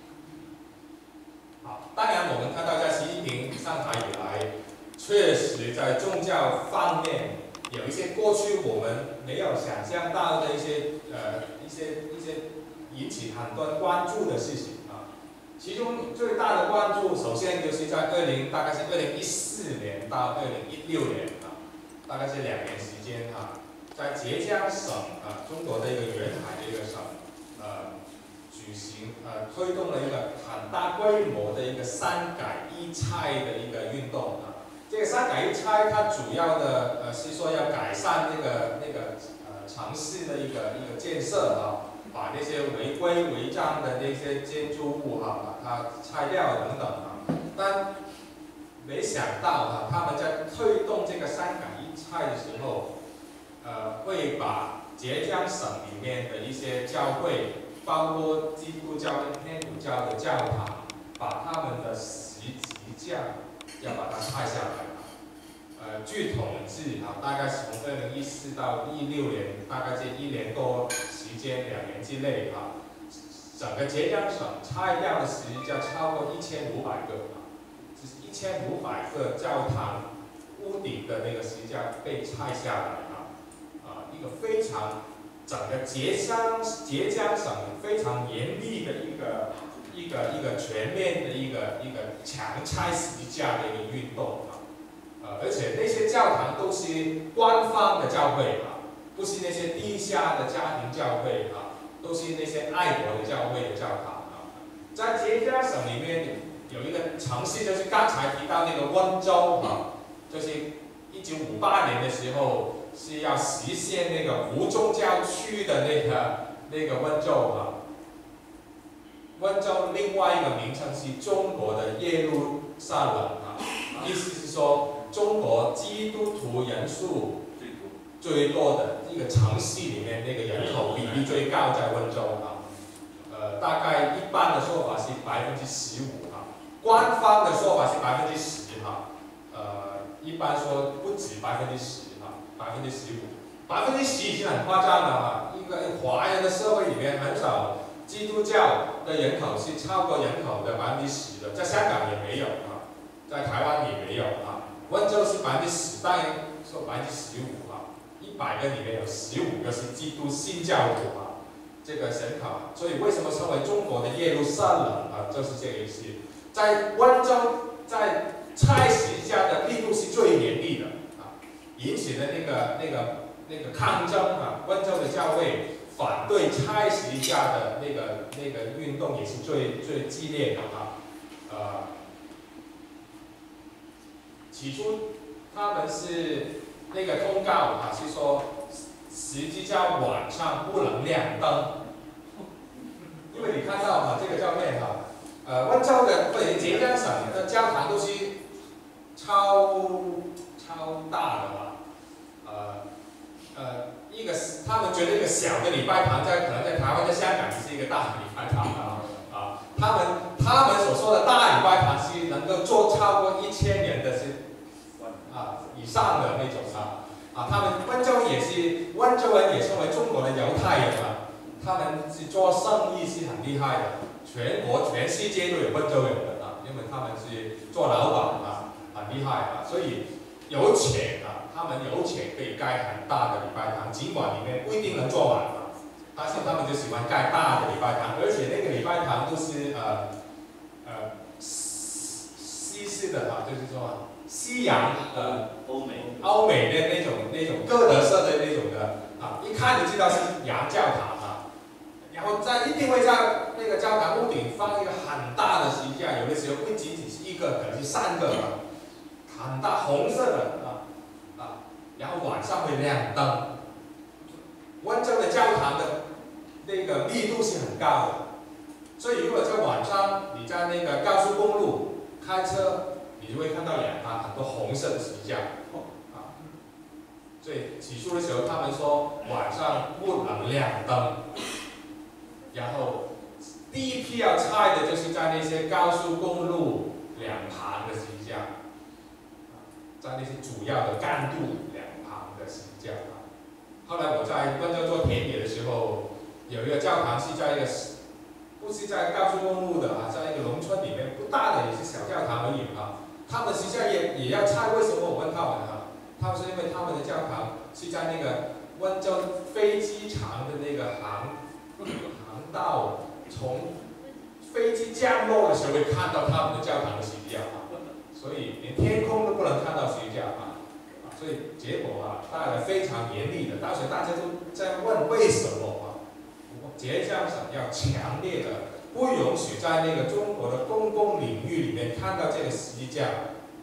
好，当然我们看到在习近平上台以来，确实在宗教方面有一些过去我们没有想象到的一些呃一些一些引起很多关注的事情。其中最大的关注，首先就是在二零，大概是二零一四年到二零一六年啊，大概是两年时间啊，在浙江省啊，中国的一个沿海的一个省，呃，举行呃推动了一个很大规模的一个三改一拆的一个运动啊。 这个三改一拆，它主要的呃是说要改善那个那个呃城市的一个一个建设啊，把那些违规违章的那些建筑物哈、啊，把它拆掉等等啊。但没想到啊，他们在推动这个三改一拆的时候，呃，会把浙江省里面的一些教会，包括基督教跟天主教的教堂，把他们的十字架要把它拆下来。呃，据统计啊，大概是从二零一四到一六年，大概这一年多时间，两年之内啊，整个浙江省拆掉的十字架超过一千五百个啊，就是一千五百个教堂屋顶的那个十字架被拆下来啊，啊，一个非常整个浙江浙江省非常严厉的一个一个一个全面的一个一个强拆十字架的一个运动啊。呃，而且那些教堂都是官方的教会啊，不是那些地下的家庭教会啊，都是那些爱国的教会的教堂啊。在浙江省里面有一个城市，就是刚才提到那个温州啊，就是一九五八年的时候是要实现那个无宗教区的那个那个温州啊。温州另外一个名称是中国的耶路撒冷啊，意思是说。中国基督徒人数最多的一个城市里面，那个人口比例最高在温州啊。呃，大概一般的说法是百分之十五哈，官方的说法是百分之十哈。呃，一般说不止百分之十哈，百分之十五，百分之十已经很夸张了哈。一个华人的社会里面很少基督教的人口是超过人口的百分之十的，在香港也没有啊，在台湾也没有啊。温州是百分之十，当然说百分之十五啊，一百个里面有十五个是基督新教徒啊，这个神考，所以为什么称为中国的耶路撒冷啊？就是这个意思。在温州，在拆十字架的力度是最严厉的啊，引起的那个那个那个抗争啊，温州的教会反对拆十字架的那个那个运动也是最最激烈的啊，呃。起初，他们是那个通告啊，是说十字架晚上不能亮灯，因为你看到哈这个照片哈，呃，温州的或者浙江省的教堂都是超超大的嘛，呃呃，一个他们觉得一个小的礼拜堂在可能在台湾在香港是一个大的礼拜堂啊啊，他们他们所说的大礼拜堂是能够坐超过一千人的是。啊，以上的那种啊，啊，他们温州也是温州人，也称为中国的犹太人啊，他们是做生意是很厉害的，全国全世界都有温州人的啊，因为他们是做老板啊，很厉害啊，所以有钱啊，他们有钱可以盖很大的礼拜堂，尽管里面不一定能坐满啊，但是他们就喜欢盖大的礼拜堂，而且那个礼拜堂都是呃呃西式的啊，就是说。西洋呃欧美欧美的那种那种哥德式的那种的啊，一看就知道是洋教堂啊。然后在一定会在那个教堂屋顶放一个很大的十字架，有的时候不仅仅是一个，可能是三个啊，很大红色的啊啊，然后晚上会亮灯。温州的教堂的那个密度是很高的，所以如果在晚上你在那个高速公路开车。你就会看到两旁很多红色的十字架，啊，所以起初的时候他们说晚上不能亮灯，然后第一批要拆的就是在那些高速公路两旁的十字架，在那些主要的干路两旁的十字架。后来我在温州做田野的时候，有一个教堂是在一个不是在高速公路的啊，在一个农村里面，不大的也是小教堂而已啊。他们实际上也也要拆，为什么我问他们啊？他们是因为他们的教堂是在那个温州飞机场的那个航航道，从飞机降落的时候会看到他们的教堂的十字架啊，所以连天空都不能看到十字架啊，所以结果啊带来非常严厉的，当时大家都在问为什么啊？浙江省要强烈的。不允许在那个中国的公共领域里面看到这个十字架，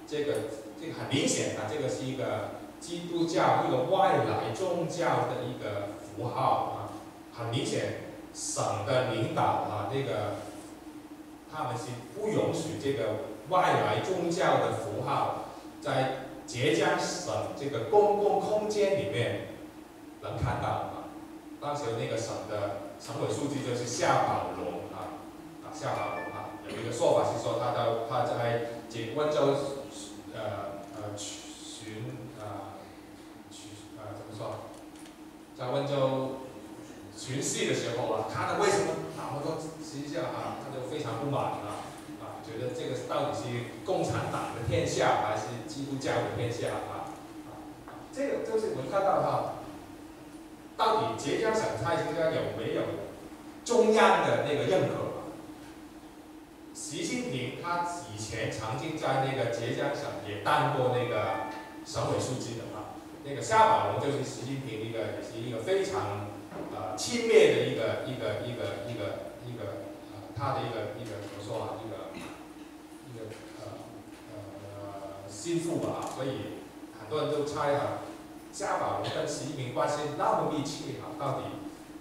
这个这个很明显啊，这个是一个基督教一个外来宗教的一个符号啊，很明显省的领导啊，这个他们是不允许这个外来宗教的符号在浙江省这个公共空间里面能看到啊。当时那个省的省委书记就是夏宝龙啊，啊夏宝龙啊，有一个说法是说他到他在这温州呃呃巡啊巡呃怎么说，在温州巡视的时候啊，看到为什么那么多支教啊，他就非常不满啊啊，觉得这个到底是共产党的天下还是基督教的天下啊啊，这个就是我们看到哈。到底浙江省蔡徐家有没有中央的那个认可？习近平他以前曾经在那个浙江省也当过那个省委书记的嘛，那个夏宝龙就是习近平一个也是一个非常呃亲密的一个一个一个一个一个呃他的一个一个怎么说啊，一个一个呃呃心腹吧，所以很多人都猜啊。夏宝龙跟习近平关系那么密切啊，到底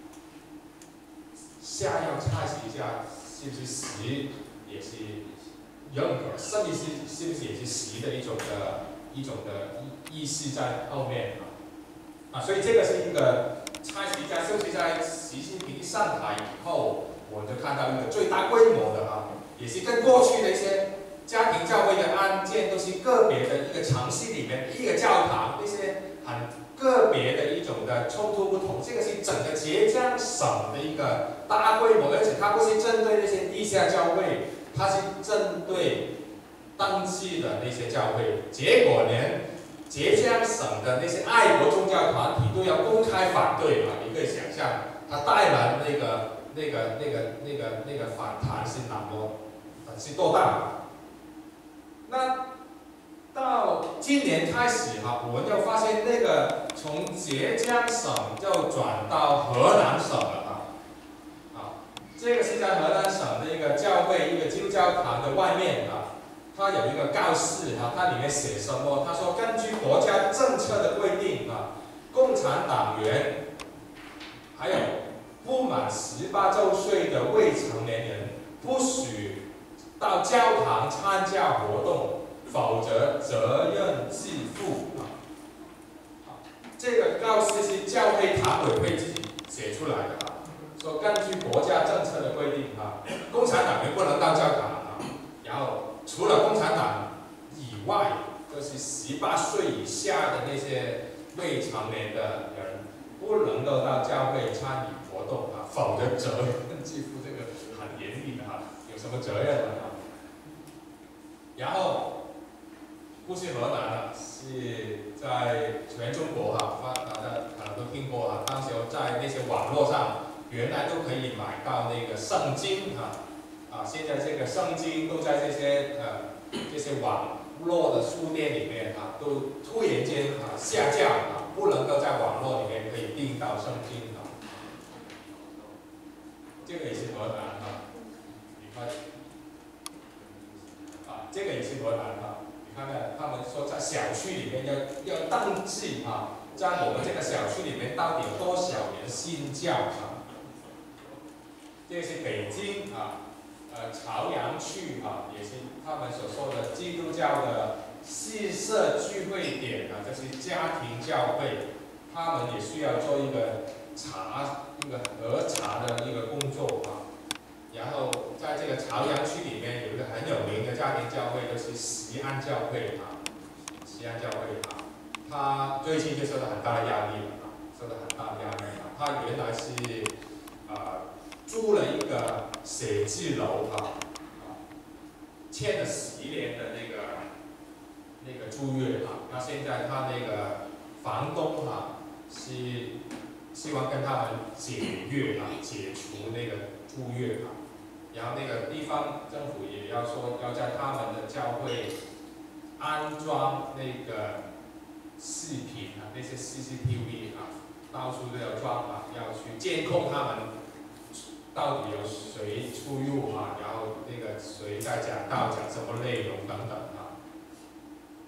下要蔡徐家是不是习也是认可，甚至是是不是也是习的一种的一种的意意识在后面啊？啊，所以这个是一个蔡徐家，就是在习近平上台以后，我们就看到一个最大规模的啊，也是跟过去的一些家庭教会的案件都是个别的一个城市里面一个教堂那些。很个别的一种的冲突不同，这个是整个浙江省的一个大规模，而且它不是针对那些地下教会，它是针对登记的那些教会。结果连浙江省的那些爱国宗教团体都要公开反对啊！你可以想象，它带来那个那个那个那个那个反弹是哪么是多大？那。到今年开始哈，我们就发现那个从浙江省就转到河南省了啊，啊，这个是在河南省的一个教会一个基督教堂的外面啊，它有一个告示啊，它里面写什么？他说根据国家政策的规定啊，共产党员还有不满十八周岁的未成年人不许到教堂参加活动。否则责任自负啊！这个告示是教会堂委会自己写出来的啊，说根据国家政策的规定啊，共产党员不能到教堂啊，然后除了共产党以外，就是十八岁以下的那些未成年的人，不能够到教会参与活动啊，否则责任自负。这个很严厉的啊，有什么责任啊？然后。不是河南了，是在全中国哈，大家可能都听过啊。当时在那些网络上，原来都可以买到那个圣经啊，啊，现在这个圣经都在这些呃这些网络的书店里面啊，都突然间啊下架啊，不能够在网络里面可以订到圣经啊。这个也是河南啊，你看，啊，这个也是河南啊。看看，他们说在小区里面要要登记啊，在我们这个小区里面到底有多少人信教啊？这是北京啊，呃朝阳区啊，也是他们所说的基督教的四社聚会点啊，这是家庭教会，他们也需要做一个查一个核查的一个工作啊。然后在这个朝阳区里面有一个很有名的家庭教会，就是西安教会啊，西安教会啊，他最近就受到很大的压力了啊，受到很大的压力啊。他原来是啊、呃、租了一个写字楼啊，啊签了十年的那个那个租约啊，那现在他那个房东啊是希望跟他们解约啊，解除那个租约啊。然后那个地方政府也要说，要在他们的教会安装那个视频啊，那些 C C T V 啊，到处都要装啊，要去监控他们到底有谁出入啊，然后那个谁在讲道讲什么内容等等啊。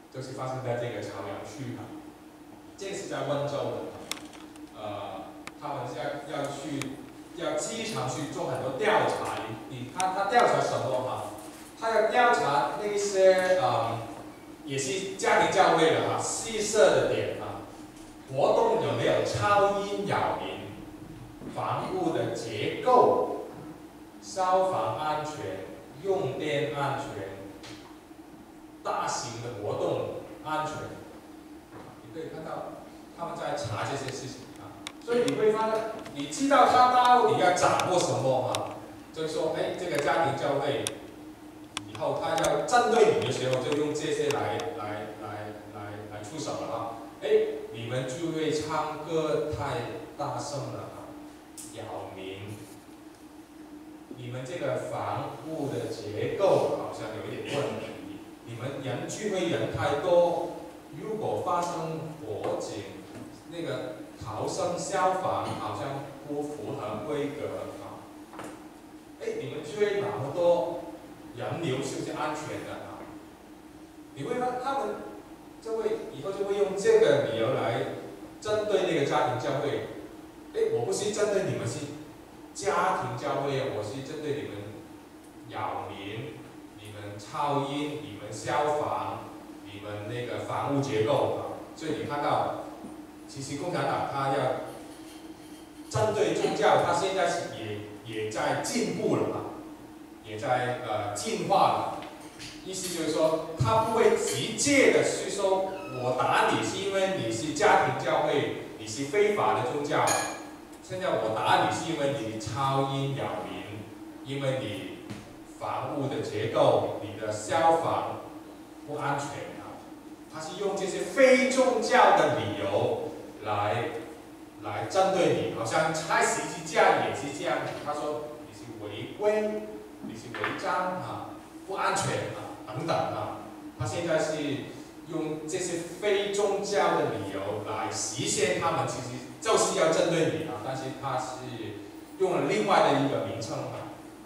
就是发生在这个朝阳区啊，这个是在温州的，呃，他们要要去要机场去做很多调查，你你他他调查什么哈？他要调查那些呃，也是家庭教会的哈，细设的点啊，活动有没有超音扰民？房屋的结构、消防安全、用电安全、大型的活动安全，你可以看到他们在查这些事情啊。所以你会发现，你知道他到底要掌握什么啊？就是说，哎，这个家庭教会以后他要针对你的时候，就用这些来来来来来出手了啊。哎，你们聚会唱歌太大声了。扰民，你们这个房屋的结构好像有一点问题，你们人聚会人太多，如果发生火警，那个逃生消防好像不符合规格啊。哎，你们聚会那么多，人流是不是安全的啊？你会发他们就会以后就会用这个理由来针对那个家庭教会。哎，我不是针对你们是家庭教会，我是针对你们扰民、你们噪音、你们消防、你们那个房屋结构啊。所以你看到，其实共产党他要针对宗教，他现在是也也在进步了嘛，也在呃进化了。意思就是说，他不会直接的去说，我打你是因为你是家庭教会，你是非法的宗教。现在我打你是因为你超音扰民，因为你房屋的结构、你的消防不安全啊，他是用这些非宗教的理由来来针对你，好像拆十字架也是这样。他说你是违规，你是违章啊，不安全啊等等啊。他现在是用这些非宗教的理由来实现他们其实。就是要针对你啊，但是他是用了另外的一个名称啊。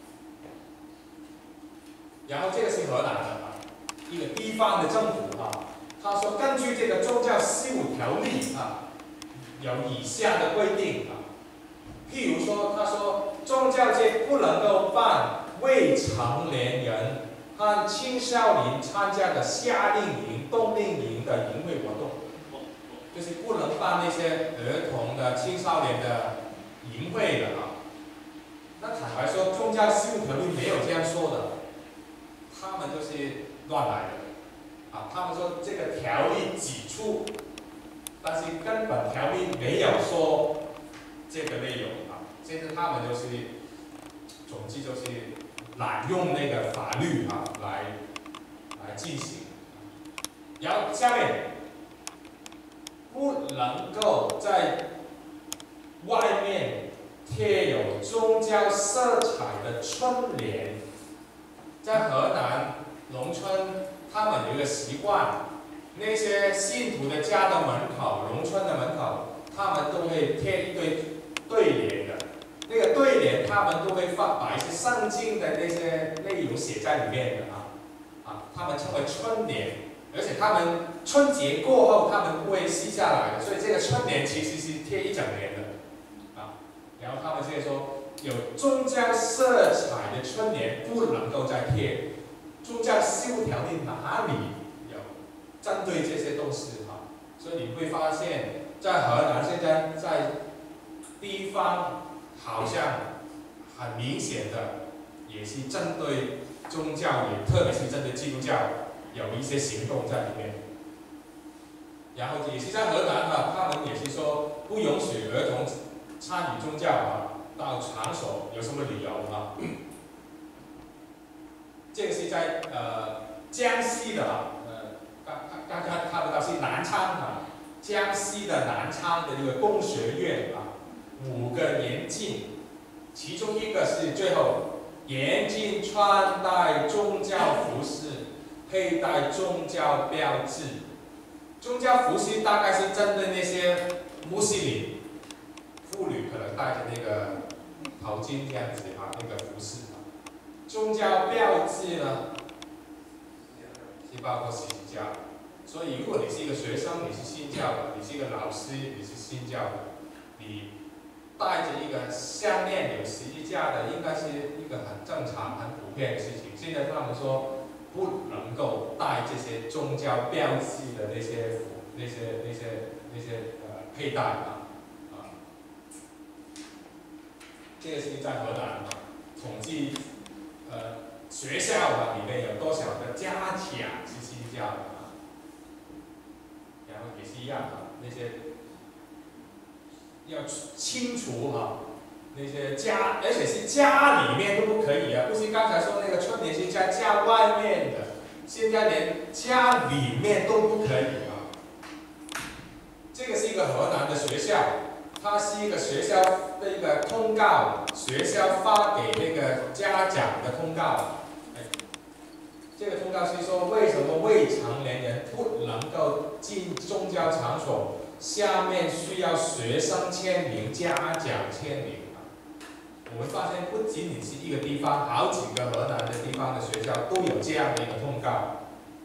然后这个是荷兰的啊，一个地方的政府啊，他说根据这个宗教事务条例啊，有以下的规定啊。譬如说，他说宗教界不能够办未成年人和青少年参加的夏令营、冬令营的营会活动。就是不能办那些儿童的、青少年的营会的啊。那坦白说，宗教事务条例没有这样说的，他们就是乱来的啊。他们说这个条例指出，但是根本条例没有说这个内容啊。现在他们就是，总之就是滥用那个法律啊来来进行。然后下面。不能够在外面贴有宗教色彩的春联。在河南农村，他们有一个习惯，那些信徒的家的门口、农村的门口，他们都会贴一堆对联的。那个对联，他们都会放把一些圣经的那些内容写在里面的啊，啊，他们称为春联。而且他们春节过后，他们不会撕下来的，所以这个春联其实是贴一整年的，啊，然后他们现在说，有宗教色彩的春联不能够再贴，宗教事务条例哪里有针对这些东西啊？所以你会发现，在荷兰现在在地方好像很明显的，也是针对宗教，也特别是针对基督教。有一些行动在里面，然后也是在荷兰啊，他们也是说不允许儿童参与宗教啊，到场所有什么理由啊？这个是在呃江西的啊，呃刚刚刚看不到是南昌啊，江西的南昌的一个工学院啊，五个严禁，其中一个是最后严禁穿戴宗教服饰。佩戴宗教标志，宗教服饰大概是针对那些穆斯林妇女，可能戴着那个头巾这样子啊，那个服饰啊。宗教标志呢，是包括十字架、 所以如果你是一个学生，你是信教的，你是一个老师，你是信教的，你带着一个项链有十字架的，应该是一个很正常、很普遍的事情。现在他们说不能够带这些宗教标志的那些服、那些、那些、那些呃佩戴啊啊。这个是在荷兰啊，统计呃学校啊里面有多少个家长是信教的啊，然后也是一样啊，那些要清除哈、那些家，而且是家里面都不可以啊，不是刚才说那个春联是在家外面的，现在连家里面都不可以啊。这个是一个荷兰的学校，它是一个学校的一个通告，学校发给那个家长的通告。哎，这个通告是说为什么未成年人不能够进宗教场所？下面需要学生签名、家长签名啊。我们发现不仅仅是一个地方，好几个荷兰的地方的学校都有这样的一个通告。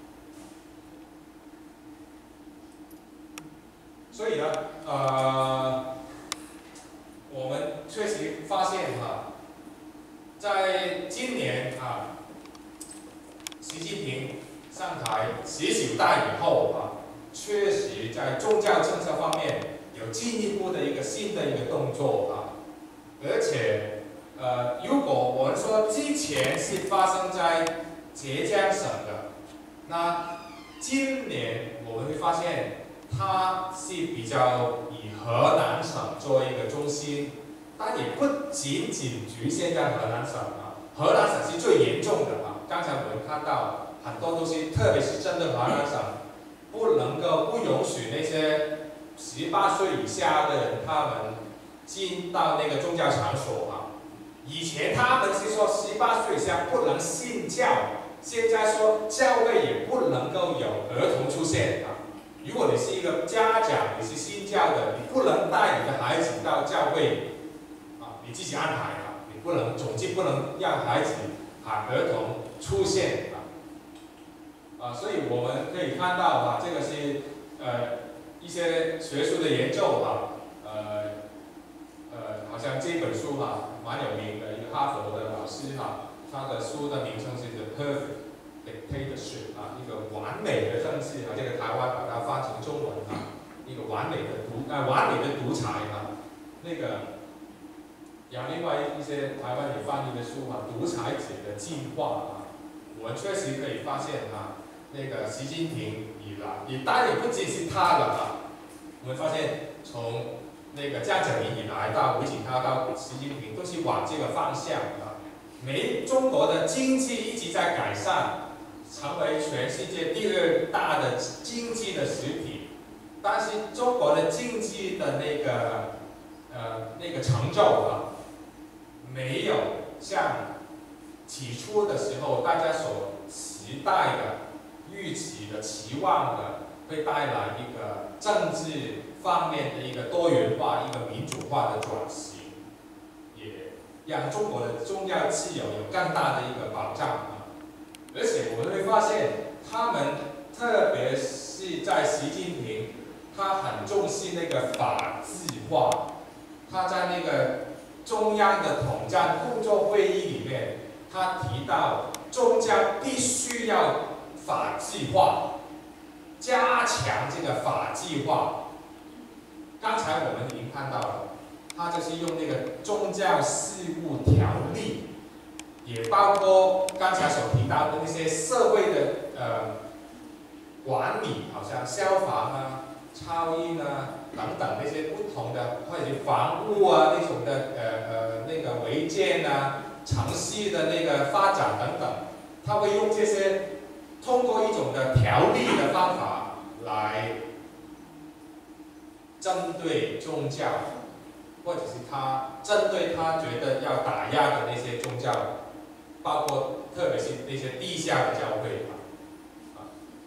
所以呢，呃，我们确实发现哈，在今年啊，习近平上台十九大以后啊。确实在宗教政策方面有进一步的一个新的一个动作啊，而且呃，如果我们说之前是发生在浙江省的，那今年我们会发现它是比较以河南省作为一个中心，但也不仅仅局限在河南省啊，河南省是最严重的啊。刚才我们看到很多东西，特别是针对河南省。不能够不允许那些十八岁以下的人，他们进到那个宗教场所啊。以前他们是说十八岁以下不能信教，现在说教会也不能够有儿童出现啊。如果你是一个家长，你是信教的，你不能带你的孩子到教会啊，你自己安排啊，你不能，总之不能让孩子啊儿童出现。啊，所以我们可以看到啊，这个是呃一些学术的研究啊，呃呃，好像这本书哈、啊、蛮有名的，一个哈佛的老师哈、啊，他的书的名称是 The Perfect Dictatorship 啊，一个完美的政治啊，这个台湾把它翻成中文啊，一个完美的独啊完美的独裁啊，那个，有另外一些台湾也翻译的书啊，独裁者的进化啊，我们确实可以发现啊。那个习近平以来，也当然也不仅是他了啊。我们发现从那个江泽民以来到胡锦涛到习近平，都是往这个方向啊。每中国的经济一直在改善，成为全世界第二大的经济的实体。但是中国的经济的那个呃那个成就啊，没有像起初的时候大家所期待的。预期的、期望的，会带来一个政治方面的一个多元化、一个民主化的转型，也让中国的宗教自由有更大的一个保障啊。而且我们会发现，他们特别是在习近平，他很重视那个法治化，他在那个中央的统战工作会议里面，他提到宗教必须要。法治化，加强这个法治化。刚才我们已经看到了，它就是用那个宗教事务条例，也包括刚才所提到的那些社会的呃管理，好像消防啊、超音啊等等那些不同的，或者是房屋啊那种的呃呃那个违建啊、城市的那个发展等等，他会用这些。通过一种的条例的方法来针对宗教，或者是他针对他觉得要打压的那些宗教，包括特别是那些地下的教会啊，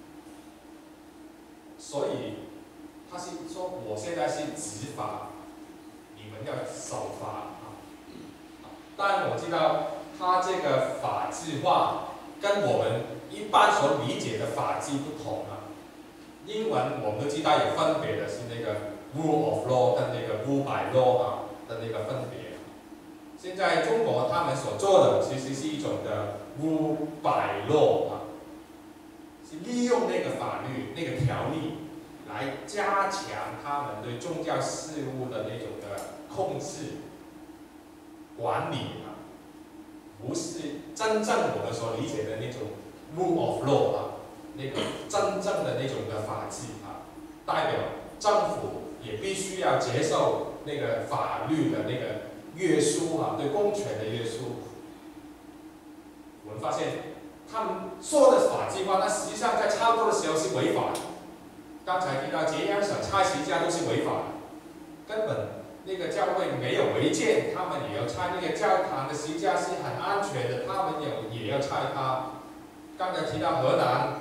所以他是说我现在是执法，你们要守法啊。当然我知道他这个法治化跟我们。一般所理解的法治不同啊， 英文我们都知道有分别的是那个 rule of law 跟那个 rule by law 啊的那个分别。现在中国他们所做的其实是一种的 rule by law 啊，是利用那个法律、那个条例来加强他们对宗教事务的那种的控制、管理啊，不是真正我们所理解的那种 rule of law 啊，那个真正的那种的法治啊，代表政府也必须要接受那个法律的那个约束啊，对公权的约束。我们发现他们说的法治化，但实际上在操作的时候是违法的。刚才提到揭阳省拆十字架都是违法的，根本那个教会没有违建，他们也要拆那个教堂的十字架是很安全的，他们也也要拆它。刚才提到荷兰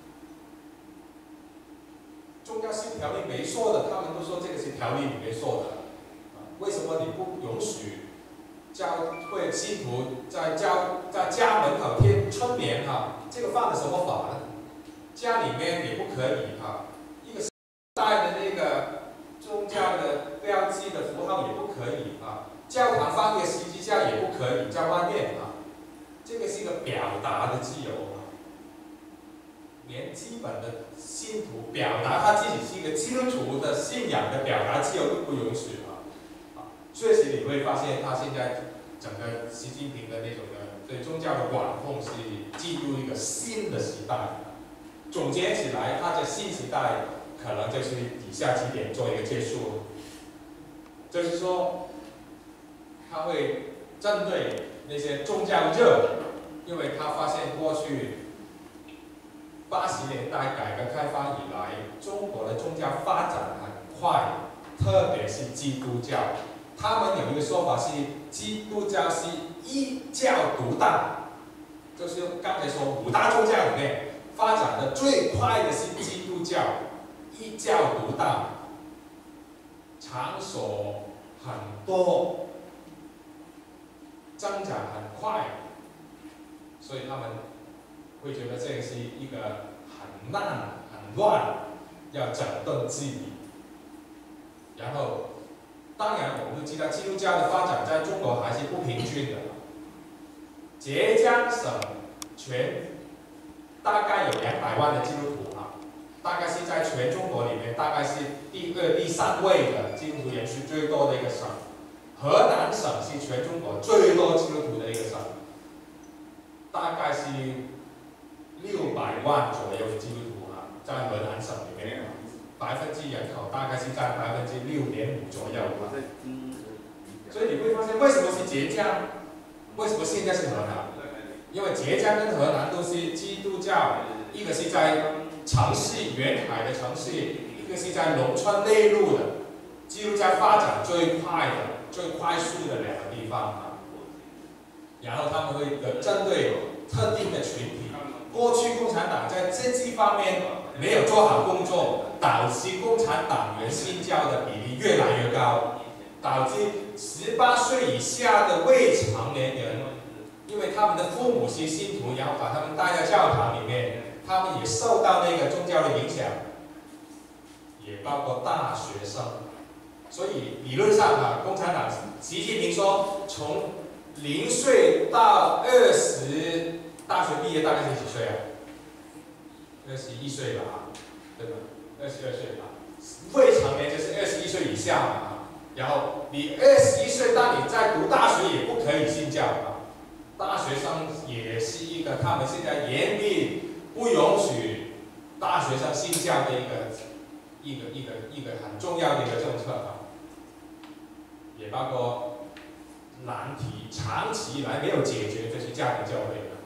宗教信条例没说的，他们都说这个是条例里面说的。为什么你不允许教会信徒在教在家门口贴春联哈？这个犯了什么法呢？家里面也不可以哈，一个带的那个宗教的标记的符号也不可以啊，教堂放一个十字架也不可以，在外面啊，这个是一个表达的自由啊，连基本的信徒表达他自己是一个基督徒的信仰的表达自由都不允许啊。确实你会发现，他现在整个习近平的那种的对宗教的管控是进入一个新的时代。总结起来，他的新时代可能就是以下几点做一个结束，就是说，他会针对那些宗教热，因为他发现过去八十年代改革开放以来，中国的宗教发展很快，特别是基督教。他们有一个说法是，基督教是一教独大，就是刚才说五大宗教里面发展的最快的是基督教，一教独大，场所很多，增长很快，所以他们会觉得这个是一个很烂、很乱，要整顿治理，然后。当然，我们都知道基督教的发展在中国还是不平均的。浙江省全大概有两百万的基督徒啊，大概是在全中国里面大概是第二、第三位的基督徒人数最多的一个省。河南省是全中国最多基督徒的一个省，大概是六百万左右的基督徒啊，在河南省里面。百分之人口大概是占百分之六点五左右吧，所以你会发现为什么是浙江，为什么现在是河南？因为浙江跟河南都是基督教，一个是在城市沿海的城市，一个是在农村内陆的，基督教发展最快的、最快速的两个地方啊。然后他们会针对特定的群体，过去共产党在政治方面没有做好工作。导致共产党员信教的比例越来越高，导致十八岁以下的未成年人，因为他们的父母是信徒，然后把他们带到教堂里面，他们也受到那个宗教的影响，也包括大学生。所以理论上啊，共产党习近平说，从零岁到二十，大学毕业大概是几岁啊？二十一岁吧，啊，对吧？二十二岁啊，未成年就是二十一岁以下嘛啊，然后你二十一岁，当你在读大学也不可以信教啊，大学生也是一个他们现在严厉不允许大学生信教的一个一个一个一个很重要的一个政策啊，也包括难题，长期以来没有解决，就是家庭教会的，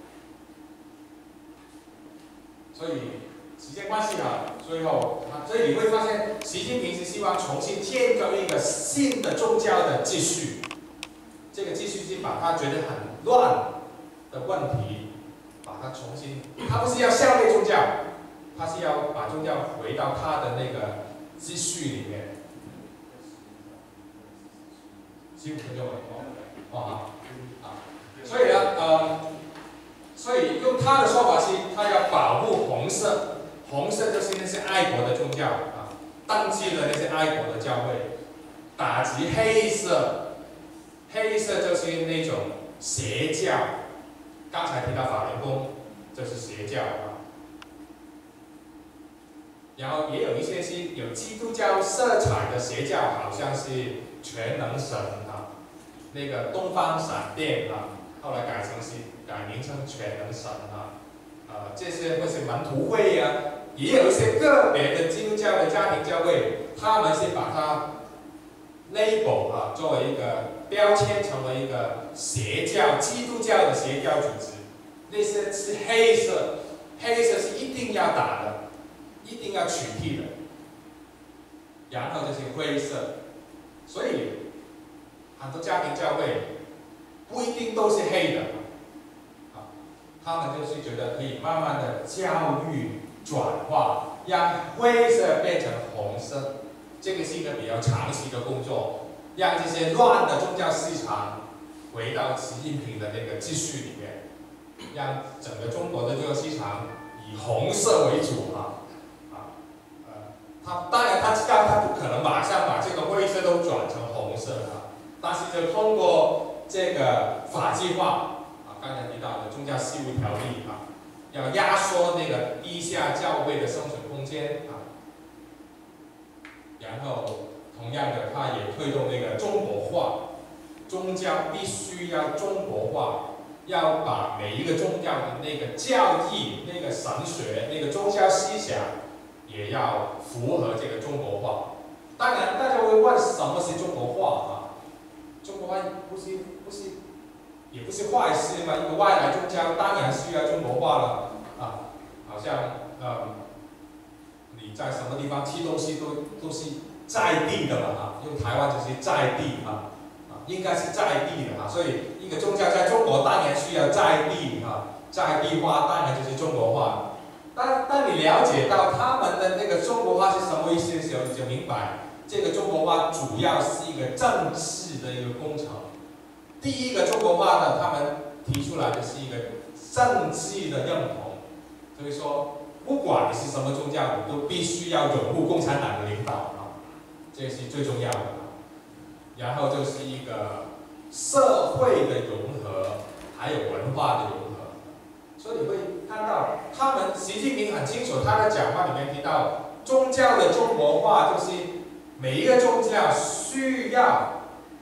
所以。时间关系啊，最后啊，所以你会发现，习近平是希望重新建构一个新的宗教的秩序。这个秩序是把他觉得很乱的问题，把它重新，他不是要消灭宗教，他是要把宗教回到他的那个秩序里面。十五分钟了，哦，好，啊，所以呢，呃，所以用他的说法是，他要保护红色。 红色就是那些爱国的宗教啊，登记了那些爱国的教会，打击黑色，黑色就是那种邪教，刚才提到法轮功就是邪教啊，然后也有一些是有基督教色彩的邪教，好像是全能神啊，那个东方闪电啊，后来改成是改名称全能神啊，呃，这些或是门徒会呀、啊，也有一些个别的基督教的家庭教会，他们是把它 label 啊作为一个标签，成为一个邪教，基督教的邪教组织，那些是黑色，黑色是一定要打的。一定要取缔的，然后就是灰色，所以很多家庭教会不一定都是黑的，啊，他们就是觉得可以慢慢的教育转化，让灰色变成红色，这个是一个比较长期的工作，让这些乱的宗教市场回到习近平的那个秩序里面，让整个中国的这个市场以红色为主啊。他当然，他知道他不可能马上把这个灰色都转成红色啊，但是就通过这个法制化啊，刚才提到的宗教事务条例啊，要压缩那个地下教会的生存空间啊，然后同样的，他也推动那个中国化，宗教必须要中国化，要把每一个宗教的那个教义、那个神学、那个宗教思想。也要符合这个中国化。当然，大家会问什么是中国化啊？中国化不是不是，也不是坏事嘛。一个外来宗教当然需要中国化了啊。好像嗯，你在什么地方吃东西都都是在地的嘛啊，用台湾就是在地啊啊，应该是在地的啊。所以一个宗教在中国当然需要在地啊，在地化当然就是中国化。当当你了解到他们的那个中国化是什么意思的时候，你就明白，这个中国化主要是一个政治的一个工程。第一个中国化呢，他们提出来的是一个政治的认同，所以说，不管你是什么宗教，你都必须要拥护共产党的领导啊，这是最重要的。然后就是一个社会的融合，还有文化的融合。所以你会看到，他们习近平很清楚，他的讲话里面提到，宗教的中国化就是每一个宗教需要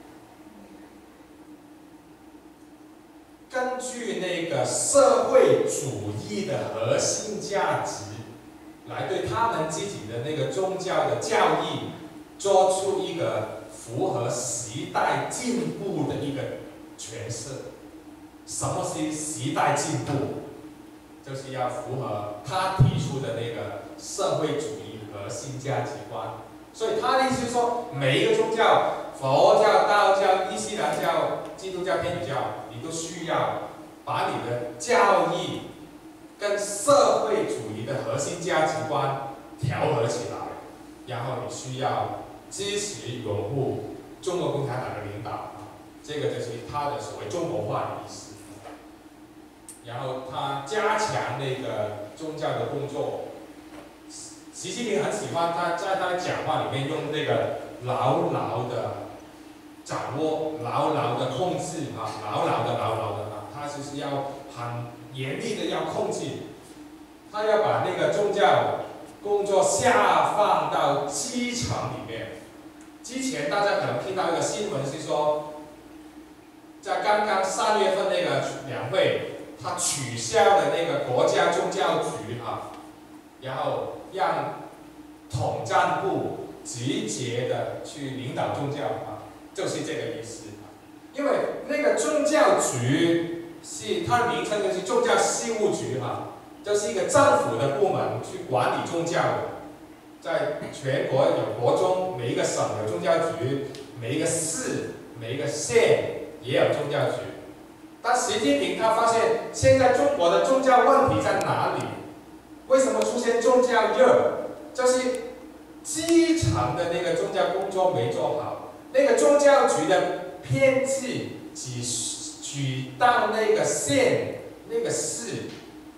根据那个社会主义的核心价值，来对他们自己的那个宗教的教义做出一个符合时代进步的一个诠释。什么是时代进步？就是要符合他提出的那个社会主义核心价值观。所以他的意思是说，每一个宗教，佛教、道教、伊斯兰教、基督教、天主教，你都需要把你的教义跟社会主义的核心价值观调和起来，然后你需要支持拥护中国共产党的领导，这个就是他的所谓中国化的意思。然后他加强那个宗教的工作。习近平很喜欢他在他的讲话里面用那个牢牢的掌握、牢牢的控制啊，牢牢的、牢牢的啊，他就是要很严厉的要控制，他要把那个宗教工作下放到基层里面。之前大家可能听到一个新闻是说，在刚刚三月份那个两会。他取消了那个国家宗教局啊，然后让统战部直接的去领导宗教啊，就是这个意思。因为那个宗教局是它的名称就是宗教事务局啊，就是一个政府的部门去管理宗教的。在全国有国中，每一个省有宗教局，每一个市、每一个县也有宗教局。但习近平他发现，现在中国的宗教问题在哪里？为什么出现宗教热？就是基层的那个宗教工作没做好，那个宗教局的编制只取到那个县、那个市，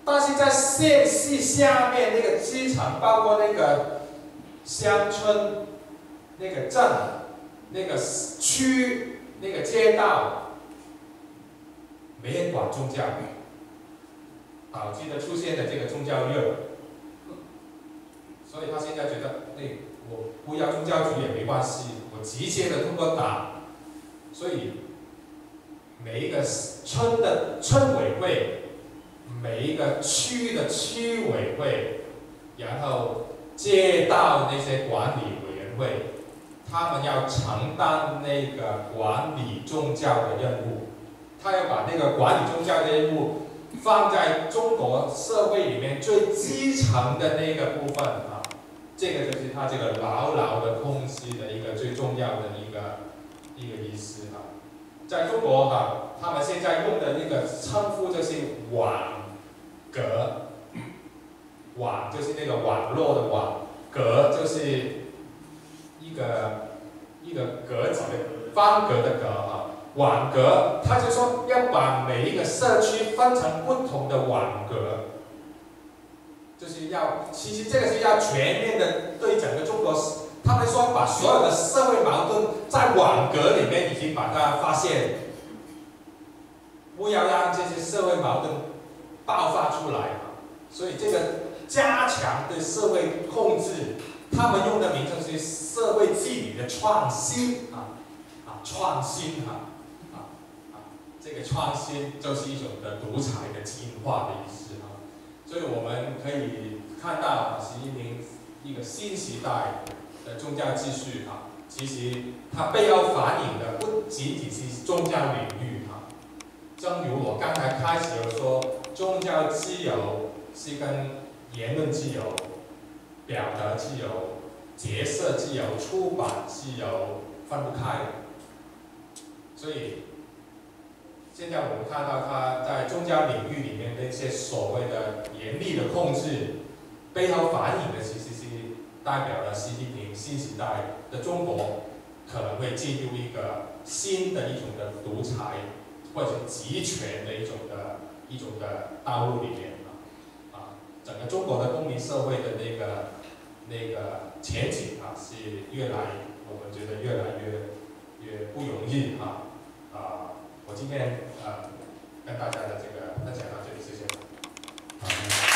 但是在县系下面那个基层，包括那个乡村、那个镇、那个区、那个街道，没人管宗教，导致的出现的这个宗教热。所以他现在觉得，哎，我不要宗教局也没关系，我直接的通过党。所以每一个村的村委会，每一个区的区委会，然后街道那些管理委员会，他们要承担那个管理宗教的任务。他要把那个管理宗教的任务放在中国社会里面最基层的那个部分啊，这个就是他这个牢牢的控制的一个最重要的一个一个意思啊。在中国哈、啊，他们现在用的那个称呼就是网格，网就是那个网络的网，格就是一个一个格子的方格的格啊。网格，他就说要把每一个社区分成不同的网格，就是要，其实这个是要全面的对整个中国，他们说把所有的社会矛盾在网格里面已经把它发现，不要让这些社会矛盾爆发出来啊。所以这个加强对社会控制，他们用的名称是社会治理的创新啊啊创新啊。这个创新就是一种的独裁的进化的意思啊，所以我们可以看到啊，习近平一个新时代的宗教秩序啊，其实它背后反映的不仅仅是宗教领域啊，正如我刚才开始有说，宗教自由是跟言论自由、表达自由、结社自由、出版自由分不开的，所以。现在我们看到他在宗教领域里面那些所谓的严厉的控制，背后反映的其实是代表了习近平新时代的中国可能会进入一个新的一种的独裁或者是集权的一种的一种的道路里面啊，啊，整个中国的公民社会的那个那个前景啊是越来我们觉得越来越越不容易啊啊。我今天呃跟大家的这个分享到这里，谢谢。 好，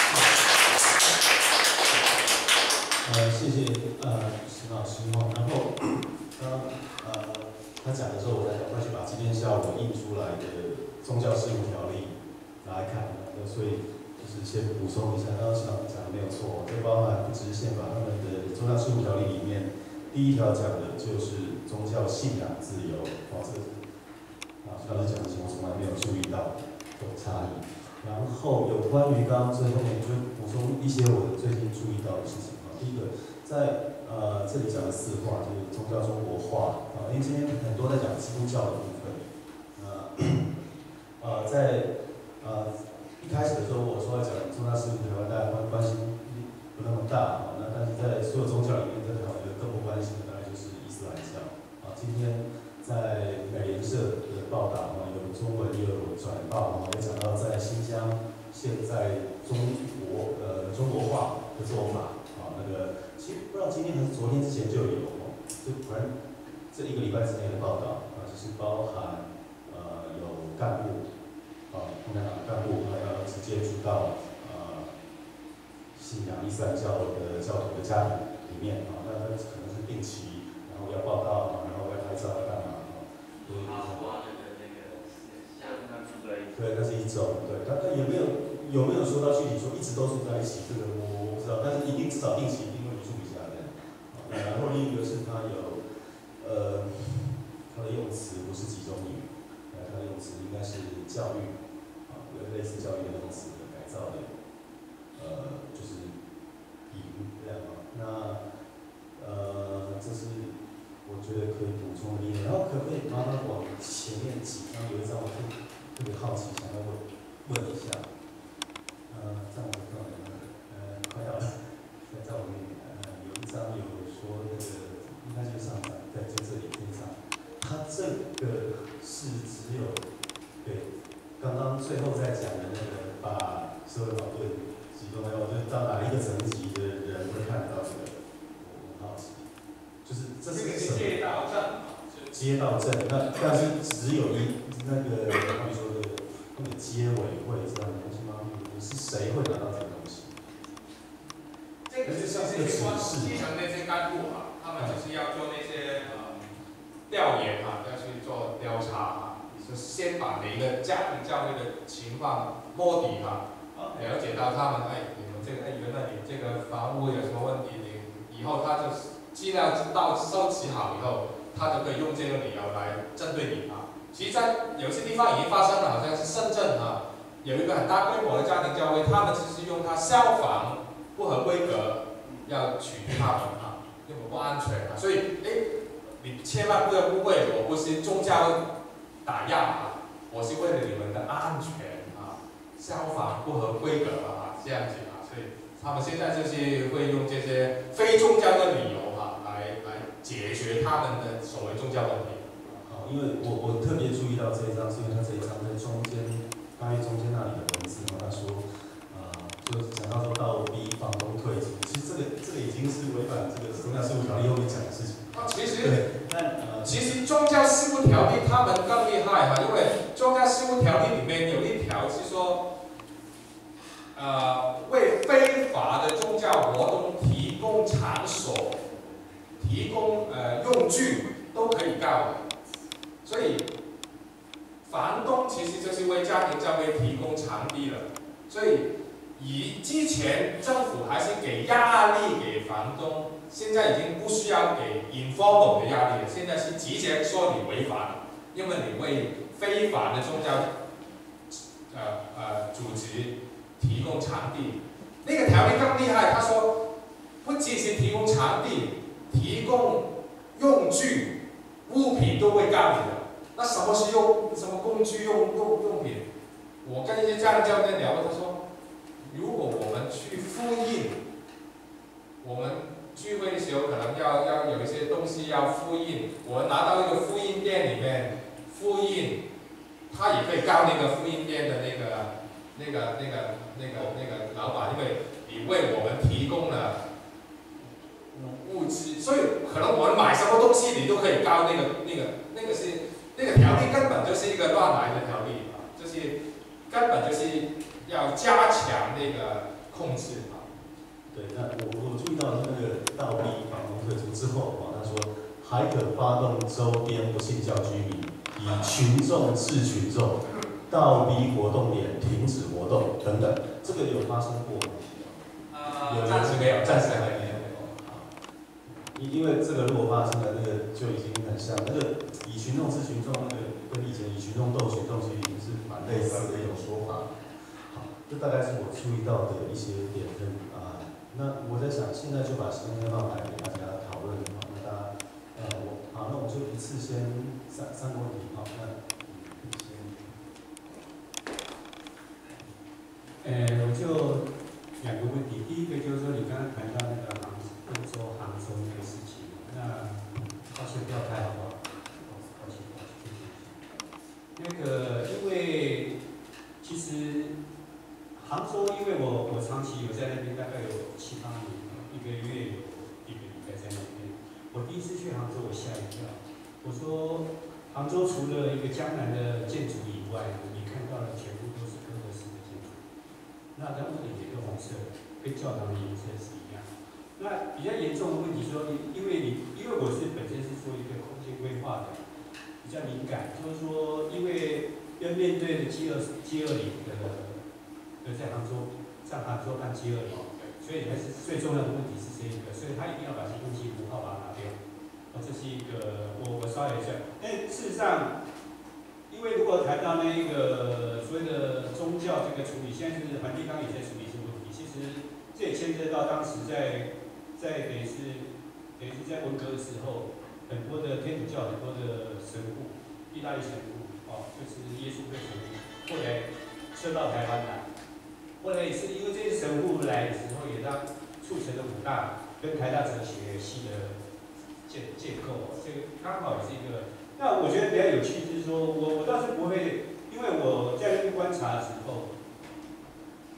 呃，谢谢呃石老师哈。然后刚呃他讲的时候，我才赶快去把今天下午印出来的宗教事务条例拿来看，那所以就是先补充一下，刚刚石老师讲的没有错，这包含不只是宪法，他们的宗教事务条例里面第一条讲的就是宗教信仰自由，哦，这个是。啊，徐老师讲的情况从来没有注意到有差异。然后有关于刚刚最后面就补充一些我最近注意到的事情啊。第一个，在呃这里讲的四化就是宗教中国化啊，因为今天很多在讲基督教的部分，呃呃在呃一开始的时候我说要讲宗教事务，台湾大家关关心不那么大啊，那但是在所有宗教里面，在台湾有更不关心的大概就是伊斯兰教啊。今天在美联社的报道啊，有中文也有转报啊，也讲到在新疆现在中国呃中国化的做法啊，那个其实不知道今天还是昨天之前就有哦，就反正这一个礼拜之内的报道啊，就是包含呃有干部啊，共产党干部还要直接住到呃信仰伊斯兰教的教徒的家庭里面啊，那那可能是定期，然后要报道，然后要拍照要干嘛？对，那是一种，对，但但有没有有没有说到具体说一直都住在一起？这个我我不知道，但是一定至少定期一定会住一下的。那然后另一个是他有，呃，他的用词不是集中语，呃，他的用词应该是教育，啊，类似教育的用词的改造的，呃，就是引这样啊。那呃，这是我觉得可以补充的一点。然后可不可以麻烦往前面几张有一张我特特别好奇，想要问问一下。呃，在我的呃快要在在我们呃有一张有说那个应该就是上张，在就这里这一张，它这个是只有对刚刚最后在讲的那个把社会矛盾集中在，就是到哪一个层级的人会看到这个？我很好奇，就是这是什么？ 街道证， 街道证，那但是只有一那个，好比说的那个街委会这样的东西吗？是谁会拿到这个东西？ 这个是像这些基层那些干部啊，他们就是要做那些呃调研啊，要去做调查啊，就先把每一个家庭教育的情况摸底啊，了解到他们哎，你们这个哎原来你这个房屋有什么问题，你以后他就资料到收集好以后，他就可以用这个理由来针对你啊。其实，在有些地方已经发生了，好像是深圳啊，有一个很大规模的家庭教会，他们就是用它消防不合规格要取缔他们啊，因为不安全啊，所以哎，你千万不要误会，我不是宗教打压啊，我是为了你们的安全啊，消防不合规格啊，这样子啊，所以他们现在就是会用这些非宗教的理由啊，来来解决他们的所谓宗教问题。 好，因为我我特别注意到这一章，是因为它这一章在中间，关于中间那里的文字，然后他说，呃，就讲到说倒逼房东退租，其实这个这个已经是违反这个宗教事务条例后面讲的事情。 啊，其实对，但呃， 其实宗教事务条例他们更厉害哈，因为宗教事务条例里面有一条是说，呃，为非法的宗教活动提供场所、提供呃用具都可以告的，所以房东其实就是为家庭教会提供场地了，所以以之前政府还是给压力给房东，现在已经不需要给 informal 的压力了，现在是直接说你违法了，因为你为非法的宗教呃呃组织提供场地。那个条例更厉害，他说不仅是提供场地，提供用具、物品都会告你的。那什么是用什么工具用用用品？我跟一些家庭教练聊过，他说，如果我们去复印，我们聚会的时候可能要要有一些东西要复印，我们拿到一个复印店里面复印，他也可以告那个复印店的那个那个那个那个那个老板，因为你为我们提供了物资，所以可能我们买什么东西你都可以告那个那个那个是那个条例根本就是一个乱来的条例啊，就是根本就是要加强那个控制啊。 对，那我我注意到那个倒逼房东退租之后，啊，他说还可发动周边不信教居民以群众治群众，倒逼活动点停止活动等等，这个有发生过吗？ 呃，暂时没有，暂时还没有。 因因为这个如果发生了，那个就已经很像那个以群众治群众，那个跟以前以群众斗群众其实已经是蛮类似的一种说法。好，这大概是我注意到的一些点跟啊。那我在想，现在就把时间放来给大家讨论。好，那大家呃我好，那我们就一次先三三个问题。好，那呃，我就两个问题。第一个就是说，你刚刚谈到那个杭欧洲杭州那个事情，那抱歉不要太好不好？抱歉，抱歉，谢谢。那个，因为其实杭州，因为我我长期有在那边，大概有七八年，一个月有一个礼拜在那边。我第一次去杭州，我吓一跳。我说，杭州除了一个江南的建筑以外，你看到的全部都是哥德式的建筑。那它屋顶也是红色的，跟教堂的颜色是一样。那比较严重的问题说，因为你因为我是本身是做一个空间规划的，比较敏感，就是说，因为要面对的饥饿饥饿岭的，呃，在杭州，在杭州看饥饿岭，所以还是最重要的问题是这一个，所以他一定要把这东西符号把它拿掉。哦，这是一个我我稍微一下，但事实上。因为如果谈到那一个所谓的宗教这个处理，现在是梵蒂冈也在处理这个问题。其实这也牵涉到当时在在等于是等于是在文革的时候，很多的天主教很多的神父，意大利神父哦，就是耶稣会神父，后来撤到台湾来。后来也是因为这些神父来的时候，也让促成了武大跟台大哲学系的建建构，这个刚好也是一个。那我觉得比较有趣，就是说我我倒是不会，因为我在那边观察的时候，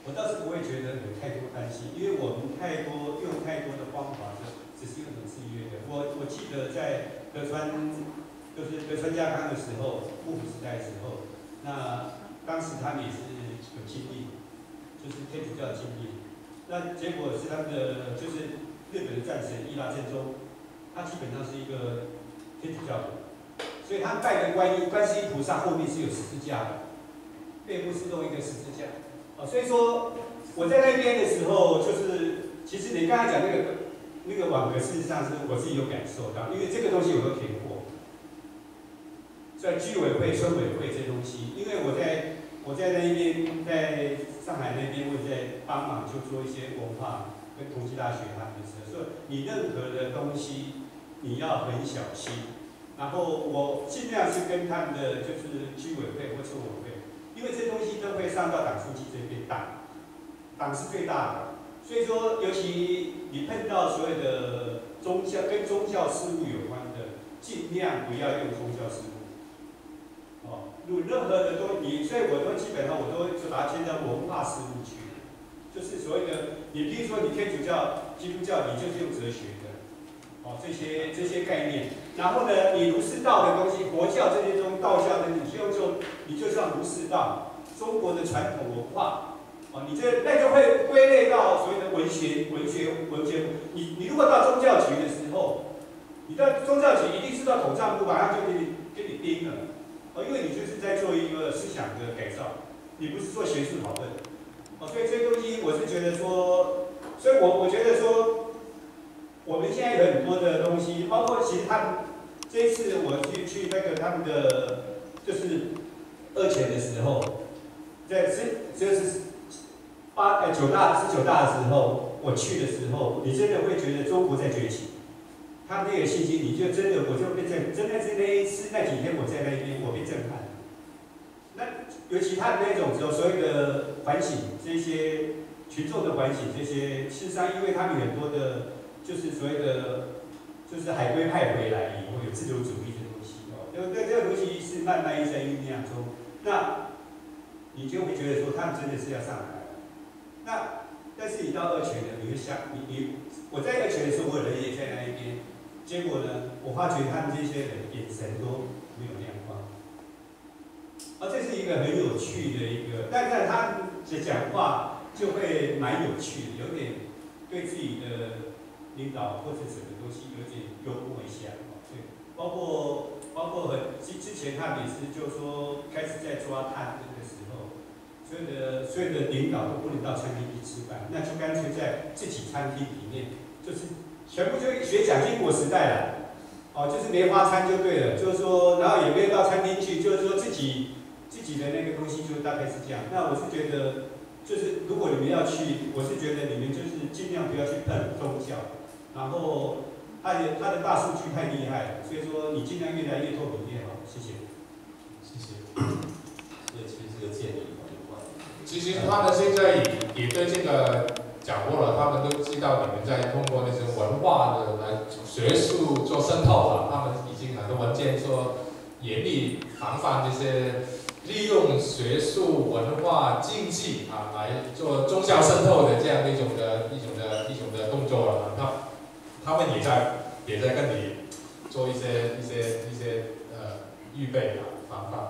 我倒是不会觉得有太多担心，因为我们太多用太多的方法，就只是用的制约的。我我记得在德川，就是德川家康的时候，幕府时代的时候，那当时他们也是有经历，就是天主教的经历。那结果是他们的就是日本的战神伊拉正宗，他基本上是一个天主教的。所以他拜的观音、观世音菩萨后面是有十字架的，背部是弄一个十字架。哦，所以说我在那边的时候，就是其实你刚才讲那个那个网格，事实上是我自己有感受到，因为这个东西我都填过，在居委会、村委会这些东西，因为我在我在那边，在上海那边，我在帮忙就做一些文化跟同济大学他们的事，所以你任何的东西你要很小心。然后我尽量是跟他们的就是居委会或村委会，因为这东西都会上到党书记这边，党党是最大的，所以说尤其你碰到所有的宗教跟宗教事务有关的，尽量不要用宗教事务。哦，如任何的都你，所以我都基本上我都就把它牵到文化事务去，就是所谓的你比如说你天主教、基督教，你就是用哲学的，哦这些这些概念。然后呢，你儒释道的东西，佛教这些东道教的，你就就你就像儒释道，中国的传统文化，哦，你这那就会归类到所谓的文学、文学、文学。你你如果到宗教局的时候，你到宗教局一定是到统战部，马上就给你给你盯了，哦，因为你就是在做一个思想的改造，你不是做学术讨论，哦，所以这些东西我是觉得说，所以我我觉得说。我们现在有很多的东西，包括其实他们这一次我去去那个他们的就是二前的时候，在是就是八呃九大十九大的时候，我去的时候，你真的会觉得中国在崛起。他们那个信息，你就真的我就被震，真的是那一次那几天我在那边，我被震撼。那尤其他的那种有所谓的反省，这些群众的反省，这些事实上，因为他们很多的。就是所谓的，就是海归派回来以后有自由主义的东西哦，对对，这个东西是慢慢在酝酿中。那你就会觉得说他们真的是要上来了。那但是你到二泉呢，你会想你你我在二泉的时候，我人也在那一边，结果呢，我发觉他们这些人眼神都没有亮光。啊，这是一个很有趣的一个，但是他们的讲话就会蛮有趣的，有点对自己的。领导或者什么东西有点幽默一下，对，包括包括很之之前他们也是就说开始在抓贪污的时候，所有的所有的领导都不能到餐厅去吃饭，那就干脆在自己餐厅里面，就是全部就学蒋经国时代了，哦，就是梅花餐就对了，就是说，然后也没有到餐厅去，就是说自己自己的那个东西就大概是这样。那我是觉得，就是如果你们要去，我是觉得你们就是尽量不要去碰宗教。然后，它的它的大数据太厉害了，所以说你尽量越来越透明越好。谢谢。 谢谢。所以其实这个建议我就换。 其实他们现在也对这个掌握了，他们都知道你们在通过那些文化的来学术做渗透了，他们已经很多文件说严厉防范这些利用学术文化经济啊来做宗教渗透的这样的一种的一种的一种的动作了。那他们也在也在跟你做一些一些一些呃预备啊防范。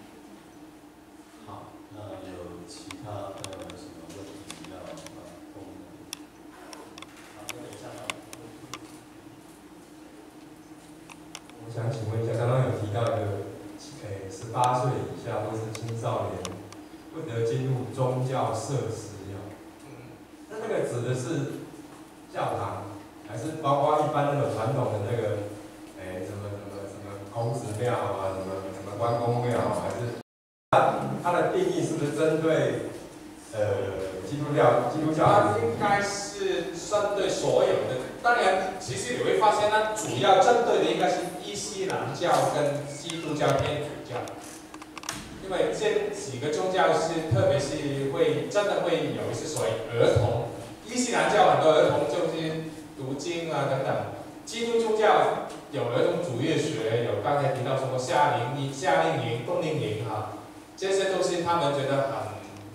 好，那有其他呃什么问题要呃问？好，那等一下吧。 我想请问一下，刚刚有提到一个，诶，十八岁以下或是青少年不得进入宗教设施哦。嗯。那那个指的是教堂？还是包括一般那种传统的那个，诶、欸，什么什么什么孔子庙啊，什么什么关公庙啊，还是它的定义是不是针对呃基督教基督教？ 它应该是针对所有的。当然，其实你会发现，它主要针对的应该是伊斯兰教跟基督教、天主教，因为这几个宗教是，特别是会真的会有一些所谓儿童，伊斯兰教很多儿童就是。读经啊等等，基督宗教有儿童主日学，有刚才提到什么夏令营、夏令营、冬令营哈，这些都是他们觉得很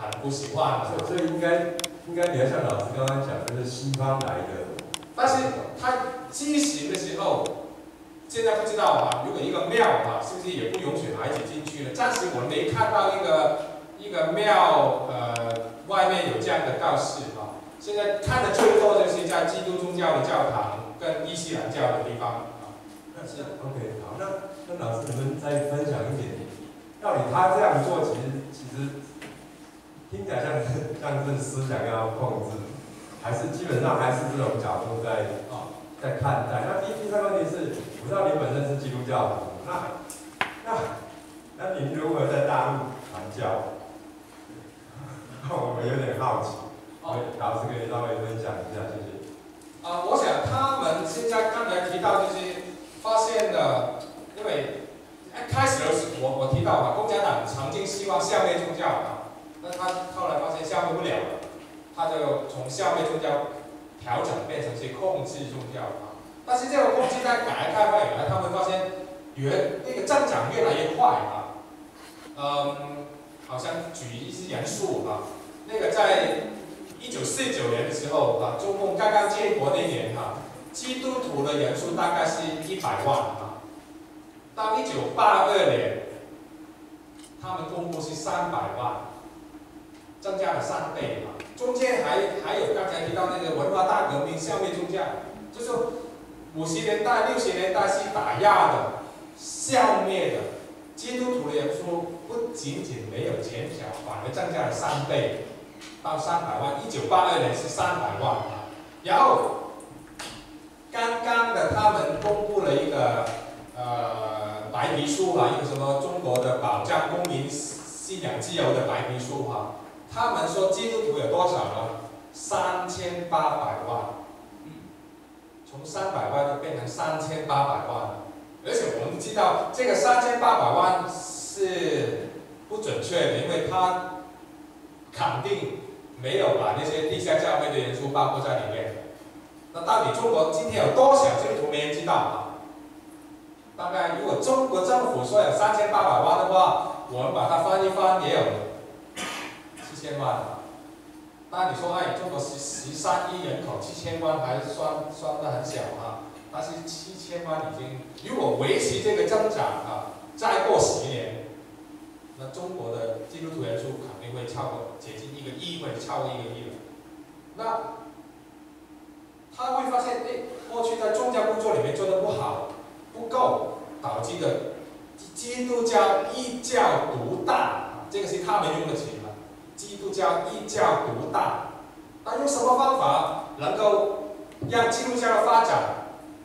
很不喜欢的。 所以所以应该应该比较像老师刚刚讲，就是西方来的。 但是它畸形的时候，现在不知道啊，如果一个庙啊，是不是也不允许孩子进去呢？暂时我们没看到一个一个庙呃外面有这样的告示啊。现在看的最多就是在基督宗教的教堂跟伊斯兰教的地方啊。 那是 OK 好，那那老师能不能再分享一点？到底他这样做，其实其实听起来像是像是思想要控制，还是基本上还是这种角度在啊在看待。那第第三个问题是，我知道你本身是基督教徒，那那那你如何在大陆传教？我们有点好奇。哦，老师可以稍微分享一下，谢谢。 啊，我想他们现在刚才提到就是发现了，因为一开始的时候我我提到嘛，共产党曾经希望消灭宗教啊，那他后来发现消灭不了了，他就从消灭宗教调整变成去控制宗教啊。但是这个控制在改革开放以来，他们发现原那个增长越来越快啊，嗯，好像举一些元素啊，那个在一九四九年的时候啊，中共刚刚建国那年啊，基督徒的人数大概是一百万啊。到一九八二年，他们公布是三百万，增加了三倍啊。中间还还有刚才提到那个文化大革命消灭宗教，就是五十年代、六十年代是打压的、消灭的，基督徒的人数不仅仅没有减少，反而增加了三倍。到三百万，一九八二年是三百万啊。然后刚刚的他们公布了一个呃白皮书啊，一个什么中国的保障公民信仰自由的白皮书哈、啊。他们说基督徒有多少呢？三千八百万，从三百万就变成三千八百万了。而且我们知道这个三千八百万是不准确的，因为它肯定没有把那些地下教会的人数包括在里面的。那到底中国今天有多少基督徒没人知道啊？大概如果中国政府说有三千八百万的话，我们把它翻一翻也有七千万啊。当然你说哎，中国十十三亿人口，七千万还算算得很小啊。但是七千万已经，如果维持这个增长啊，再过十年，那中国的基督徒人数肯定会超过接近一个亿，或者超过一个亿了。那他会发现，哎，过去在宗教工作里面做得不好，不够，导致的基督教异教独大，这个是他们用的词了。基督教异教独大，那用什么方法能够让基督教的发展，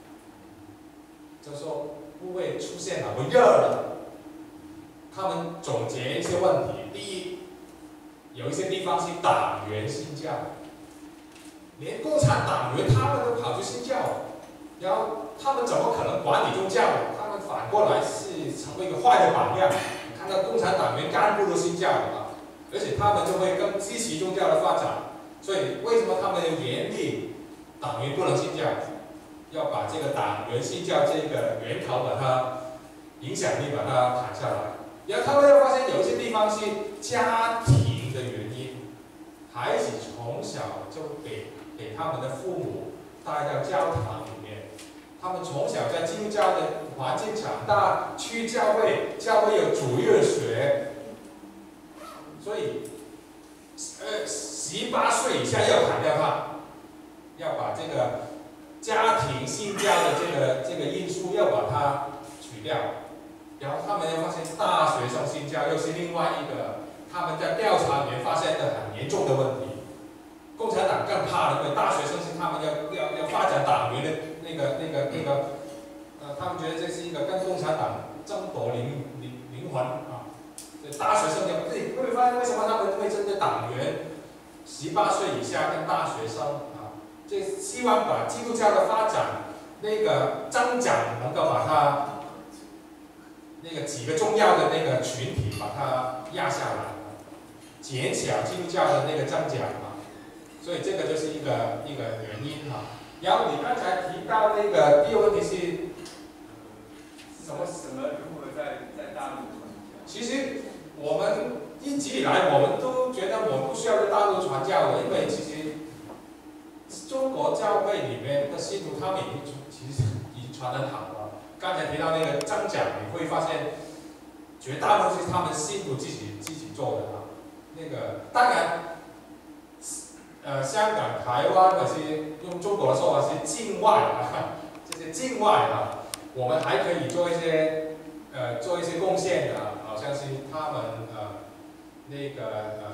就是说不会出现那么热了？他们总结一些问题。第一，有一些地方是党员信教，连共产党员他们都跑去信教，然后他们怎么可能管理宗教？他们反过来是成为一个坏的榜样。看到共产党员干部都信教啊，而且他们就会更支持宗教的发展。所以为什么他们要严令党员不能信教？要把这个党员信教这个源头把它影响力把它砍下来。然后他们又发现有一些地方是家庭的原因，孩子从小就给给他们的父母带到教堂里面，他们从小在基督教的环境长大，去教会，教会有主日学，所以呃十八岁以下要砍掉它，要把这个家庭信教的这个这个因素要把它取掉。然后他们又发现大学生信教又是另外一个他们在调查里面发现的很严重的问题。共产党更怕了，因为大学生是他们要要要发展党员的那个那个那个，呃，他们觉得这是一个跟共产党争夺灵灵灵魂啊。大学生要对，会发现为什么他们会针对党员十八岁以下跟大学生啊？这希望把基督教的发展那个增长能够把它。那个几个重要的那个群体把它压下来，减小基督教的那个增长啊，所以这个就是一个一个原因哈。然后你刚才提到那个第二个问题是什么？ 什么如何在在大陆传教？ 其实我们一直以来我们都觉得我们不需要在大陆传教的，因为其实中国教会里面的信徒他们已经其实已经传得好了。刚才提到那个增长，你会发现绝大多数是他们信徒自己自己做的啊。那个当然，呃，香港、台湾或是用中国的说法是境外啊，这些境外啊，我们还可以做一些呃做一些贡献的，好像是他们呃那个呃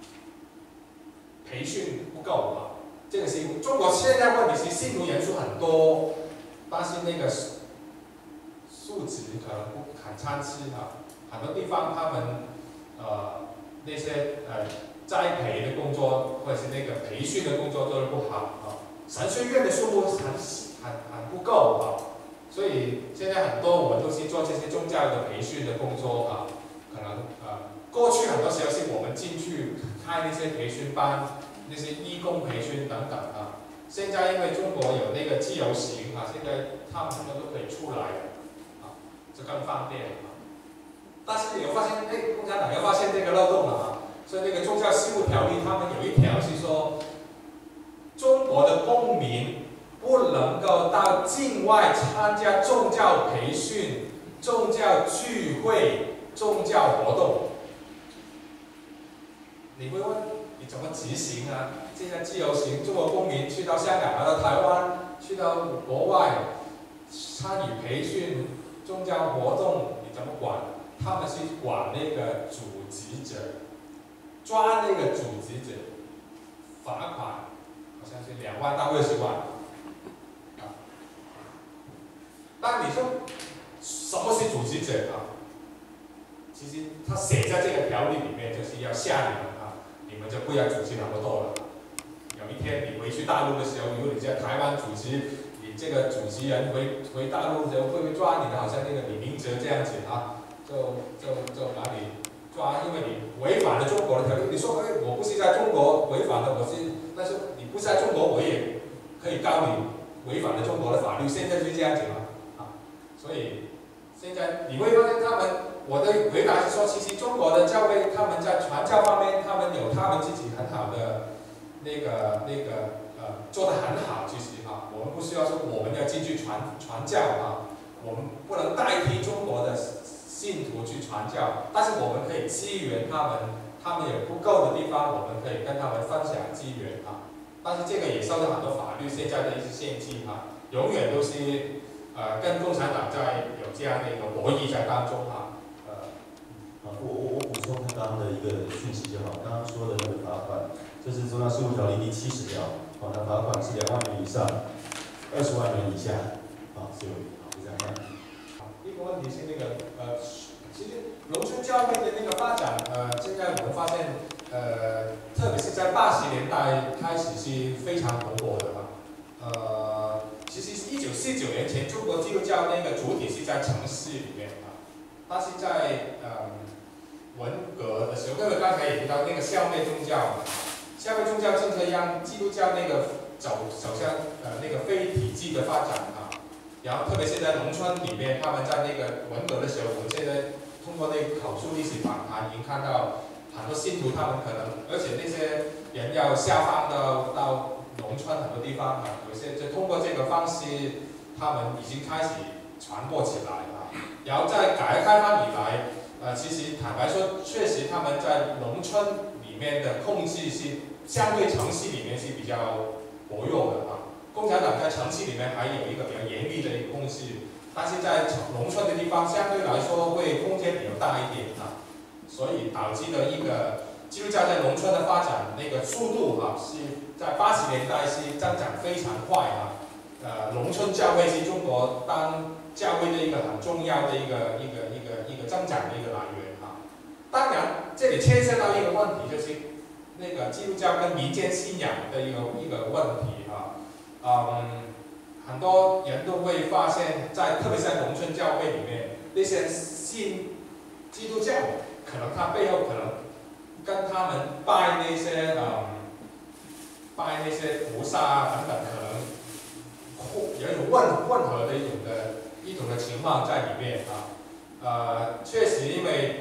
培训不够啊。这个是中国现在问题是信徒人数很多，但是那个素质可能不很参差啊。很多地方他们呃那些呃栽培的工作或者是那个培训的工作做得不好啊，神学院的数目很很很不够啊，所以现在很多我们都是做这些宗教的培训的工作啊，可能呃过去很多时候是我们进去开那些培训班，那些义工培训等等啊，现在因为中国有那个自由行啊，现在他们很多都可以出来的啊，就更方便了。但是你会发现，哎，共产党又发现这个漏洞了啊！所以那个宗教事务条例，他们有一条是说，中国的公民不能够到境外参加宗教培训、宗教聚会、宗教活动。你会问，你怎么执行啊？现在自由行，中国公民去到香港、来到台湾、去到国外参与培训、宗教活动，你怎么管？他们是管那个组织者，抓那个组织者，罚款好像是两万到二十万。啊，但你说什么是组织者啊？其实他写在这个条例里面，就是要吓你们啊，你们就不要组织那么多了。有一天你回去大陆的时候，如果你在台湾组织，你这个主持人回回大陆的时候，会不会抓你的？好像那个李明哲这样子啊？就就就把你抓，因为你违反了中国的条例。你说，哎，我不是在中国违反的，我是，但是你不是在中国，我也可以告你违反了中国的法律。现在就是这样子嘛，啊，所以现在你会发现他们，我的回答是说，其实中国的教会他们在传教方面，他们有他们自己很好的那个那个呃做得很好，其实啊，我们不需要说我们要进去传传教啊，我们不能代替中国的信徒去传教，但是我们可以支援他们，他们有不够的地方，我们可以跟他们分享资源啊。但是这个也受到很多法律现在的一些限制啊，永远都是呃跟共产党在有这样的一个博弈在当中啊。呃， 好，我我我补充他刚刚的一个讯息就好。刚刚说的那个罚款，这是宗教事务条例第七十条，好，那罚款是两万元以上，二十万元以下，好，所以好就这样看。 一个问题是那个呃，其实农村教会的那个发展，呃，现在我们发现，呃，特别是在八十年代开始是非常蓬勃的嘛。呃，其实是一九四九年前，中国基督教那个主体是在城市里面啊，但是在呃文革的时候，因为刚才也提到那个消灭宗教，消灭宗教政策让基督教那个走走向呃那个非体制的发展啊。然后，特别是在农村里面，他们在那个文革的时候，我们现在通过那个口述历史访谈，已经看到很多信徒他们可能，而且那些人要下放到到农村很多地方啊，有些就通过这个方式，他们已经开始传播起来了。然后在改革开放以来，呃，其实坦白说，确实他们在农村里面的控制是相对城市里面是比较薄弱的啊。共产党在城市里面还有一个比较严厉的一个控制，但是在农村的地方相对来说会空间比较大一点啊，所以导致了一个基督教在农村的发展那个速度啊，是在八十年代是增长非常快啊。呃，农村教会是中国当教会的一个很重要的一个一个一个一个增长的一个来源啊。当然，这里牵涉到一个问题，就是那个基督教跟民间信仰的一个一个问题啊。嗯，很多人都会发现在，特别是在农村教会里面，那些信基督教，可能他背后可能跟他们拜那些嗯，拜那些菩萨啊等等，可能有一种混混合的一种的一种的情况在里面啊。呃，确实，因为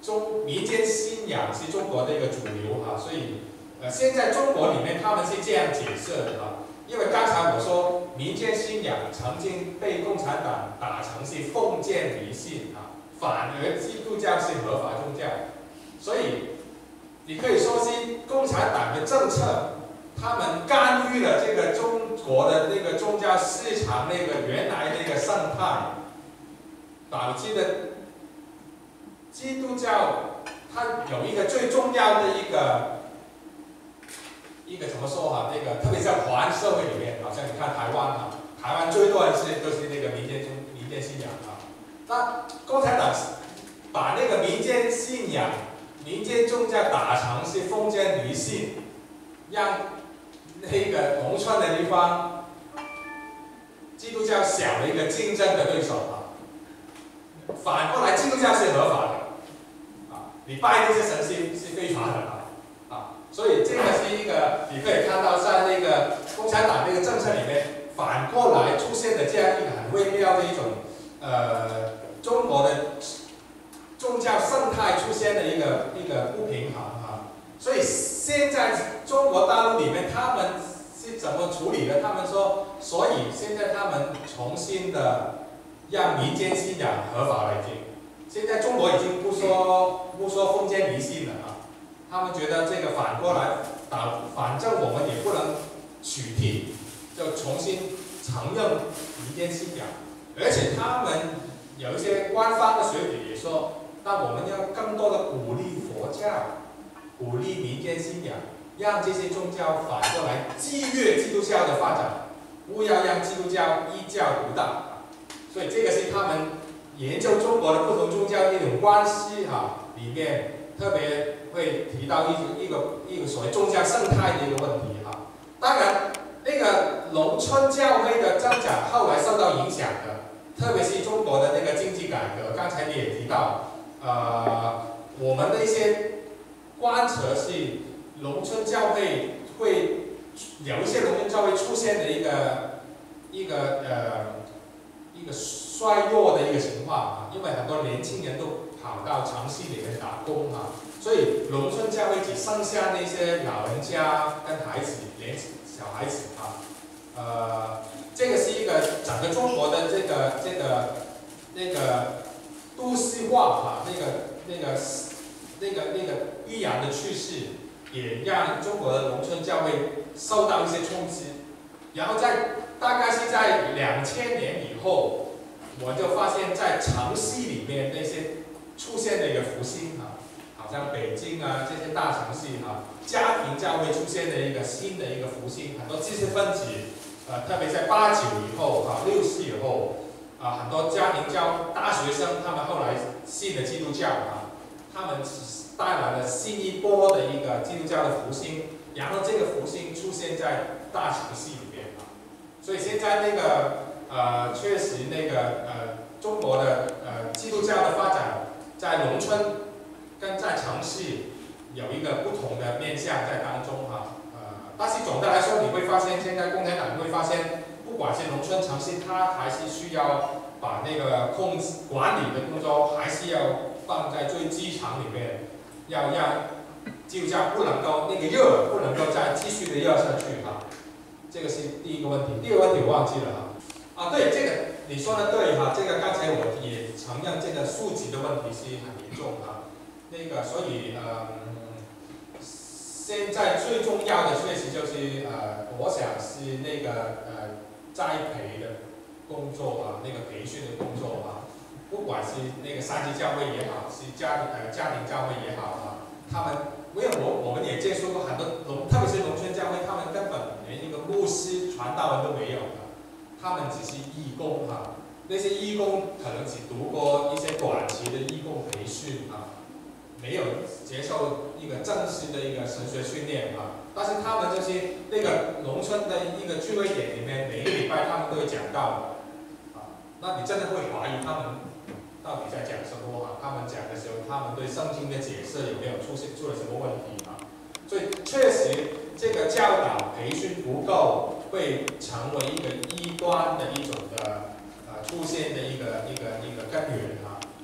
中民间信仰是中国的一个主流哈，所以呃现在中国里面他们是这样解释的哈，因为刚才我说民间信仰曾经被共产党打成是封建迷信啊，反而基督教是合法宗教，所以你可以说是共产党的政策，他们干预了这个中国的那个宗教市场那个原来那个生态，导致的基督教它有一个最重要的一个一个怎么说哈？那个特别在华人社会里面，好像你看台湾啊，台湾最多人是都是那个民间宗民间信仰啊。那共产党把那个民间信仰、民间宗教打成是封建迷信，让那个农村的地方基督教小了一个竞争的对手啊。反过来，基督教是合法的啊，你拜那些神是是非法的啊。所以这个是一个你可以看到在那个共产党那个政策里面，反过来出现的这样一个很微妙的一种呃中国的宗教生态出现的一个一个不平衡啊。所以现在中国大陆里面他们是怎么处理的？他们说，所以现在他们重新的让民间信仰合法了已经。现在中国已经不说不说封建迷信了啊。他们觉得这个反过来打，反正我们也不能取缔，就重新承认民间信仰，而且他们有一些官方的学者也说，那我们要更多的鼓励佛教，鼓励民间信仰，让这些宗教反过来制约基督教的发展，不要让基督教一教独大。所以这个是他们研究中国的不同宗教的一种关系哈，里面特别会提到一一个一个所谓宗教生态的一个问题哈。当然，那个农村教会的增长后来受到影响的，特别是中国的那个经济改革。刚才你也提到，呃，我们的一些观测是农村教会会有一些农村教会出现的一个一个呃一个衰弱的一个情况啊，因为很多年轻人都跑到城市里面打工啊。所以农村教会只剩下那些老人家跟孩子、连小孩子啊，呃，这个是一个整个中国的这个这个那个都市化啊，那个那个那个那个依然的趋势，也让中国的农村教会受到一些冲击。然后在大概是在两千年以后，我就发现，在城市里面那些出现了一个复兴啊。好像北京啊这些大城市啊，家庭教会出现了一个新的一个复兴，很多知识分子，呃，特别在八九以后啊，六四以后啊，很多家庭教大学生，他们后来信了基督教啊，他们带来了新一波的一个基督教的复兴，然后这个复兴出现在大城市里面啊，所以现在那个呃，确实那个呃，中国的呃基督教的发展在农村跟在城市有一个不同的面向在当中哈，呃，但是总的来说，你会发现现在共产党会发现，不管是农村城市，它还是需要把那个控制管理的工作还是要放在最基层里面，要让基督教不能够那个热不能够再继续的热下去哈，这个是第一个问题。第二个问题我忘记了哈，啊对，这个你说的对哈，这个刚才我也承认这个数值的问题是很严重哈。那个，所以呃，现在最重要的确实就是呃，我想是那个呃栽培的工作啊，那个培训的工作啊，不管是那个三级教会也好，是家庭呃家庭教会也好啊，他们因为我我们也接触过很多农，特别是农村教会，他们根本连一个牧师传道人都没有的，他们只是义工啊，那些义工可能只读过一些短期的义工培训啊。没有接受一个正式的一个神学训练啊，但是他们这些那个农村的一个聚会点里面，每个礼拜他们都会讲道的啊，那你真的会怀疑他们到底在讲什么啊？他们讲的时候，他们对圣经的解释有没有出现出了什么问题啊？所以确实这个教导培训不够，会成为一个异端的一种的呃出现的一个一个一个根源啊。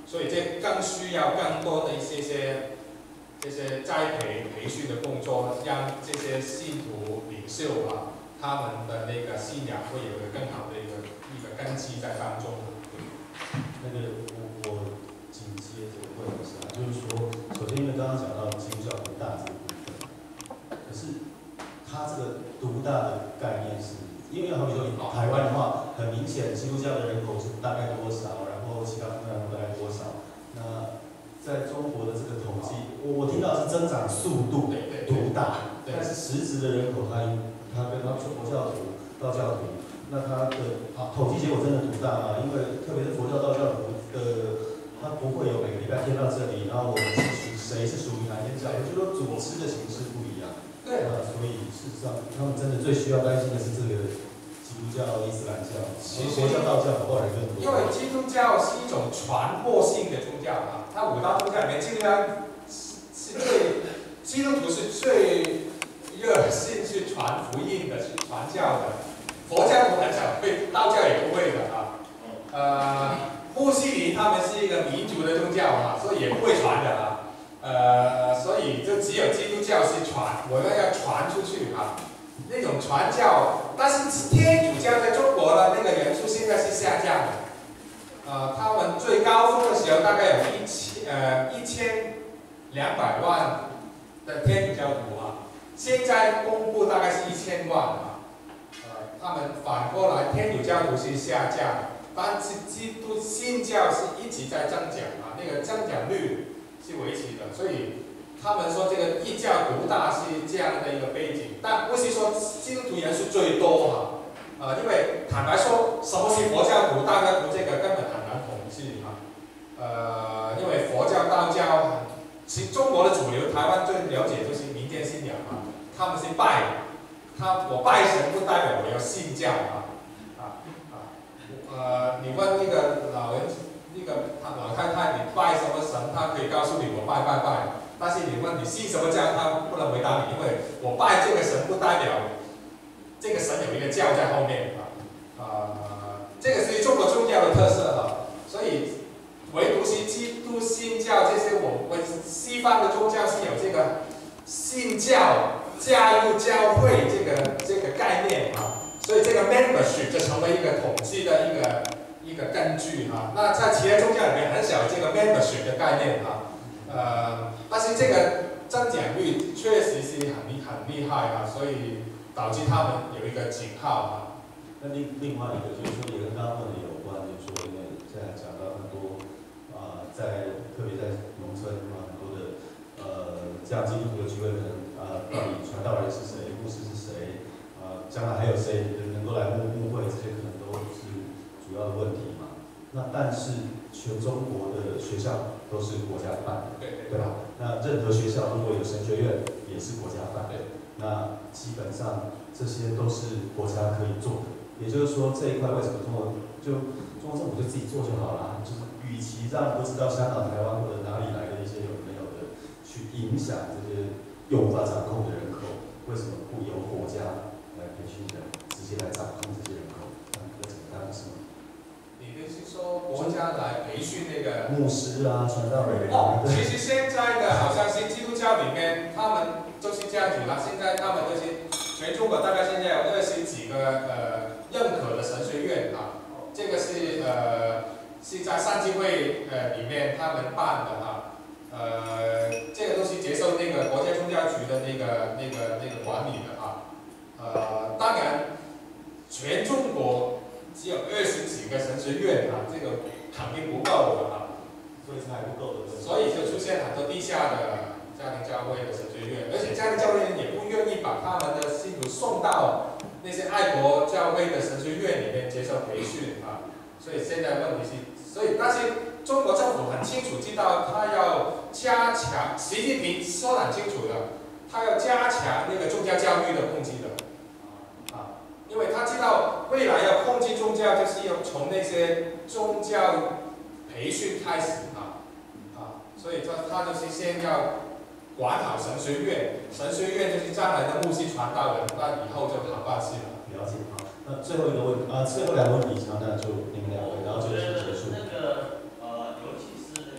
所以这更需要更多的一些些这些栽培培训的工作，让这些信徒领袖啊，他们的那个信仰会有一个更好的一个一个根基在当中。 那个我我紧接着问一下，就是说，首先因为刚刚讲到基督教独大这个部分，可是它这个独大的概念是，因为好比说以台湾的话，很明显基督教的人口是大概多少，然后其他宗教人口大概多少，那在中国的这个统计，我我听到是增长速度独大，但是实质的人口它它跟它佛教徒、道教徒。那他的啊统计结果真的独大吗？因为特别是佛教、道教徒的，他不会有每个礼拜天到这里，然后我们是属谁是属于哪间教，也就是说组织的形式不一样。 对。 啊，所以事实上，他们真的最需要担心的是这个基督教、伊斯兰教，其实佛教、道教偶尔更多。 因为基督教是一种传播性的宗教啊，它五大宗教里面，基督教是是最基督徒是最热心去传福音的，去传教的。佛教徒很少会，道教也不会的啊。呃，穆斯林他们是一个民族的宗教啊，所以也不会传的啊。呃，所以就只有基督教是传，我们要传出去啊。那种传教，但是天主教在中国的那个人数现在是下降的。呃，他们最高峰的时候大概有一千呃一千两百万的天主教徒啊，现在公布大概是一千万啊。他们反过来，天主教徒是下降，但是基督新教是一直在增长啊，那个增长率是维持的，所以他们说这个异教独大是这样的一个背景，但不是说基督徒人数最多啊，呃，因为坦白说，什么是佛教徒、道教徒，这个根本很难统计啊，呃，因为佛教、道教，其实中国的主流，台湾最了解就是民间信仰啊，他们是拜。他我拜神不代表我要信教啊啊啊！呃，你问那个老人，那个他老太太，你拜什么神？他可以告诉你我拜拜拜。但是你问你信什么教，他不能回答你，因为我拜这个神不代表这个神有一个教在后面啊啊、呃！这个是中国宗教的特色哈、啊，所以唯独是基督新教这些我我西方的宗教是有这个信教。加入教会这个这个概念啊，所以这个 membership 就成为一个统计的一个一个根据啊。那在其他宗教里面很少有这个 membership 的概念啊，呃，但是这个增长率确实是很厉很厉害啊，所以导致他们有一个警号啊。 那另另外一个就是说，也跟刚刚问的有关，就是说，因为现在讲到很多啊、呃，在特别在农村啊，很多的呃这样基督徒的聚会可能。呃，到底传道人是谁，牧师是谁？呃，将来还有谁能够来牧牧会？这些可能都是主要的问题嘛。那但是全中国的学校都是国家办的， 对对吧？那任何学校如果有神学院，也是国家办的。那基本上这些都是国家可以做的。也就是说，这一块为什么中国就中国政府就自己做就好了？就是与其让不知道香港、台湾或者哪里来的一些有没有的去影响这些。又无法掌控的人口，为什么不由国家来培训人，直接来掌控这些人口？那这怎么样是吗？ 你的是说国家来培训那个牧师啊、传道人啊？哦，其实现在的好像是基督教里面，他们就是这样子啦。现在他们就是全中国大概现在有二十几个呃认可的神学院啊，这个是呃是在上基会呃里面他们办的哈。呃，这个都是接受那个国家宗教局的那个、那个、那个管理的啊。呃，当然，全中国只有二十几个神学院啊，这个肯定不够的啊。 所以是还不够的。 所以就出现很多地下的家庭教会的神学院，而且家庭教会也不愿意把他们的信徒送到那些爱国教会的神学院里面接受培训啊。所以现在问题是，所以但是。中国政府很清楚知道，他要加强，习近平说得很清楚的，他要加强那个宗教教育的控制的，啊，因为他知道未来要控制宗教，就是要从那些宗教培训开始啊，啊，所以他他就是先要管好神学院，神学院就是将来的牧师传道人，那以后就好办事了。 了解好，那最后一个问啊，最后两个问题，那就你们两位，然后就结束。 那个呃，尤其是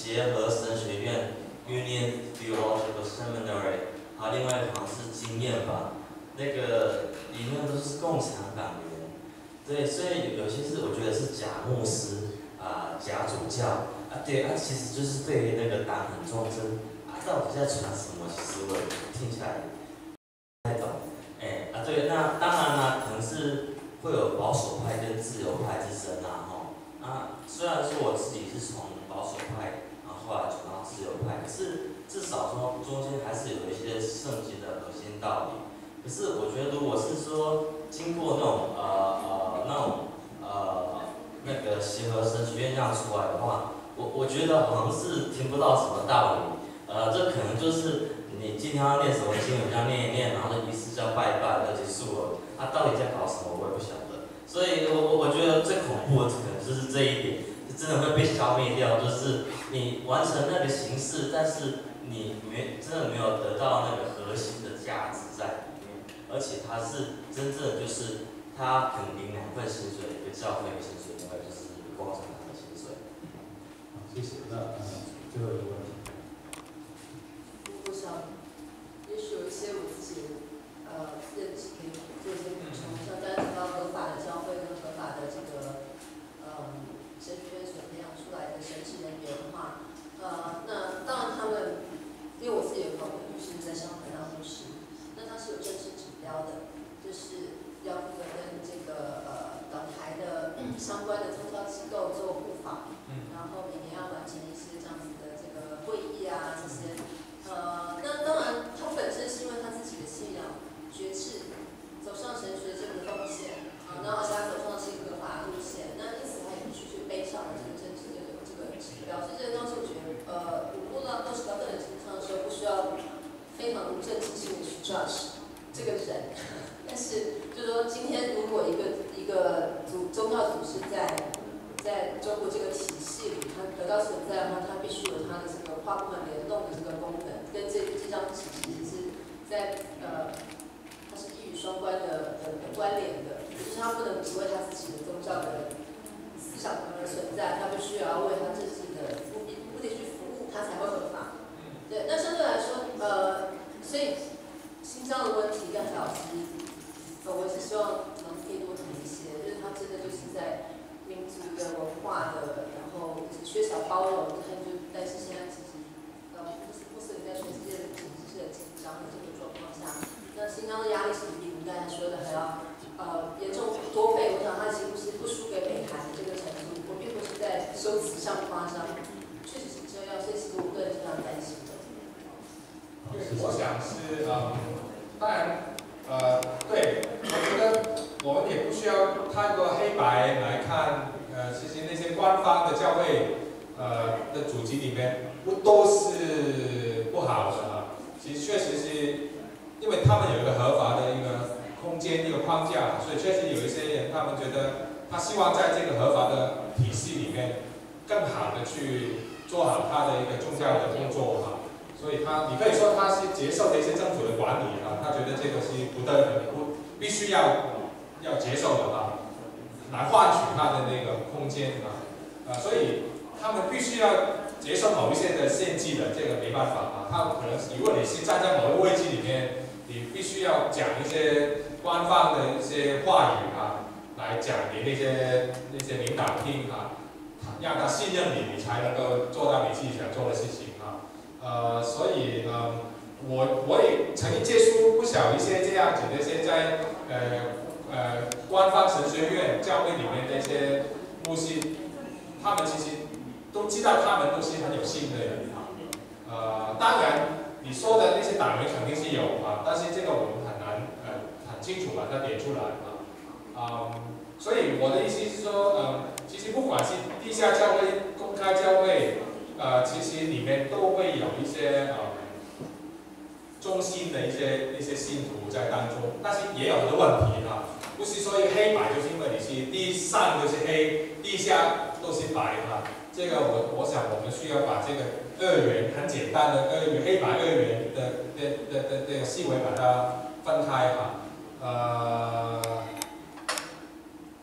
协和神学院 Union Theological Seminary， 还有另外一个好像是经验吧，那个里面都是共产党员，对，所以有些是我觉得是假牧师啊、假主教啊，对啊，其实就是对于那个党很忠贞啊，到底在传什么？其实我听起来不太懂，哎啊对，那当然啦，可能是会有保守派跟自由派之争啊，吼，啊，虽然说我自己是从保守派，然后后来转到自由派，可是至少说中间还是有一些圣经的核心道理。可是我觉得，如果是说经过那种呃呃那种呃那个协和神学院这样出来的话，我我觉得好像是听不到什么道理。呃，这可能就是你今天要念什么经文，要念一念，然后的仪式叫拜拜就结束了。他、啊、到底在搞什么，我也不晓得。所以我我我觉得最恐怖的可能就是这一点，真的会被消灭掉。就是你完成那个形式，但是你没真的没有得到那个核心的价值在。而且他是真正就是他可能领两份薪水，一个教会的薪水，另外就是共产党的薪水。 好，谢谢。那呃，最后一个问题。 我想，也许有一些我自己呃认知可以做一些补充，像刚才提到合法的教会跟合法的这个嗯神学院所培养出来的神职人员的话，呃，那当然他们，因为我自己有朋友就是在香港当牧师。那它是有正式指标的，就是要负责跟这个呃港台的、嗯、相关的宗教机构做互访，然后每年要完成一些这样子的这个会议啊这些。呃，那当然他本身是因为他自己的信仰决志，走上神学这个路线啊，那而且他走上的是一个合法路线，那因此他也必须去背上了这个政治这个这个指标。所以这个东西我觉得，呃，我落到落实到个人身上的时候，不需要非常无政治性的去 judge 这个人，但是就是说，今天如果一个一个组宗教组织在在中国这个体系里，它得到存在的话，它必须有它的这个跨部门联动的这个功能，跟这这张体系是在呃，它是一语双关的的的关联的，就是它不能只为它自己的宗教的思想而存在，它必须要为它政治的目的目的去服务，它才会合法。对，那相对来说，呃，所以新疆的问题，廖老师，呃，我是希望能可以多谈一些，就是他真的就是在民族的文化的，然后缺少包容，他就但是现在其实，呃，穆斯穆斯林在全世界的经济是很紧张的这个状况下，那新疆的压力是比你刚才说的还要呃严重多倍。我想他几乎是不输给北韩的这个程度，我并不是在修辞上夸张，确实是这样，所以其实我个人是非常担心的。 对，我想是嗯，当然，呃，对，我觉得我们也不需要太过黑白来看，呃，其实那些官方的教会，呃的主题里面不都是不好的啊？其实确实是，因为他们有一个合法的一个空间、一个框架，所以确实有一些人他们觉得他希望在这个合法的体系里面，更好的去做好他的一个宗教的工作哈。所以他，你可以说他是接受的一些政府的管理啊，他觉得这个是不得不必须要要接受的啊，来换取他的那个空间啊，啊，所以他们必须要接受某一些的限制的，这个没办法啊。他可能如果你是站在某个位置里面，你必须要讲一些官方的一些话语啊，来讲给那些那些领导听啊，让他信任你，你才能够做到你自己想做的事情。呃，所以呃，我我也曾经接触不少一些这样子的一些在呃呃官方神学院教会里面的一些牧师，他们其实都知道他们都是很有心的人啊。呃，当然你说的那些党员肯定是有啊，但是这个我们很难呃很清楚把它点出来啊。嗯，所以我的意思是说，嗯，其实不管是地下教会、公开教会。呃，其实里面都会有一些呃中心的一些一些信徒在当中，但是也有很多问题啊，不是说一个黑白，就是因为你是地上就是黑，地下都是白啊。这个我我想我们需要把这个二元很简单的二元黑白二元的的的的这个细微把它分开啊，呃，对。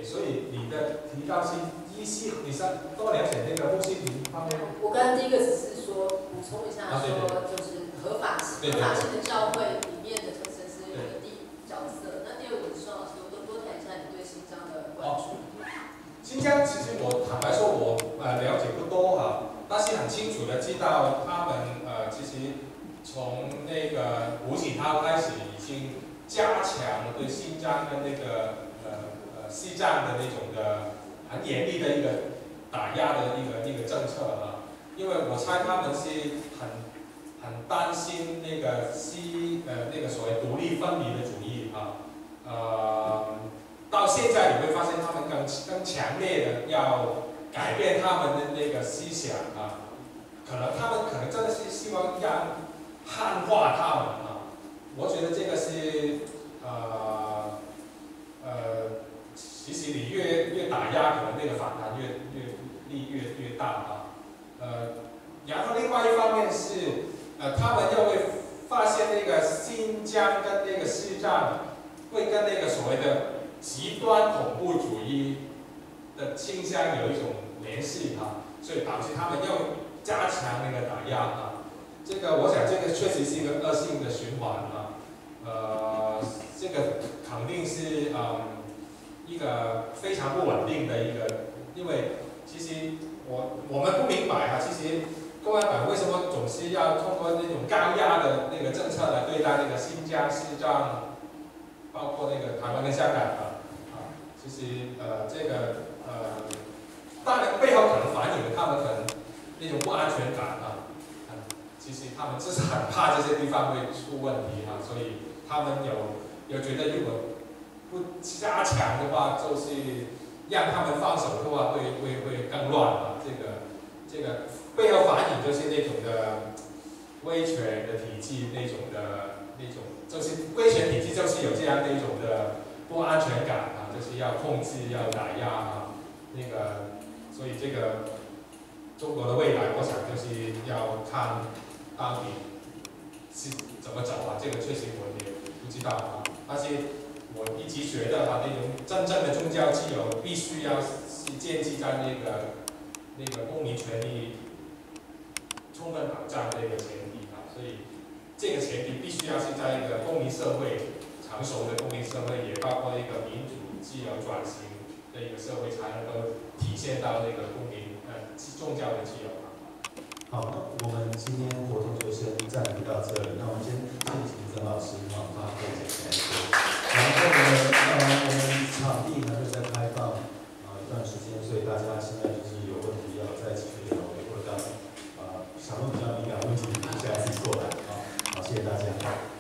所以你的提到是依系，你是多了解那个穆斯林方面。 我刚刚第一个只是说补充一下， 啊对对说就是合法性对对对合法性的教会里面的特神是有的第一角色。那第二个，孙老师，我多多谈一下你对新疆的关注。 新疆其实我坦白说我，呃了解不多哈，但是很清楚的知道他们呃其实从那个胡锦涛开始已经加强对新疆跟那个呃呃西藏的那种的很严厉的一个打压的一个一个政策啊，因为我猜他们是很很担心那个西呃那个所谓独立分离的主义啊，呃。到现在你会发现，他们更更强烈的要改变他们的那个思想啊，可能他们可能真的是希望让汉化他们啊。我觉得这个是呃呃，其实你越越打压，可能那个反弹越越力越越大啊。呃，然后另外一方面是呃，他们又会发现那个新疆跟那个西藏会跟那个所谓的极端恐怖主义的倾向有一种联系哈，所以导致他们又加强那个打压啊。这个我想这个确实是一个恶性的循环啊。呃，这个肯定是嗯一个非常不稳定的一个，因为其实我我们不明白啊，其实共产党为什么总是要通过那种高压的那个政策来对待那个新疆、西藏，包括那个台湾跟香港啊。其实呃，这个呃，当然背后可能反映了他们可能那种不安全感啊，嗯，其实他们就是很怕这些地方会出问题啊，所以他们有有觉得如果不加强的话，就是让他们放手的话，会会会更乱啊。这个这个背后反映就是那种的威权的体系，那种的那种，就是威权体系就是有这样的一种的不安全感啊。就是要控制，要打压啊，那个，所以这个中国的未来，我想就是要看到底是怎么走啊。这个确实我也不知道啊，但是我一直觉得啊，那种真正的宗教自由必须要是建立在那个那个公民权利充分保障这个前提啊，所以这个前提必须要是在一个公民社会成熟的公民社会，也包括一个民主。自由转型的一个社会才能够体现到那个公民呃宗教的自由。 好，那我们今天活动就先暂停到这里。那我们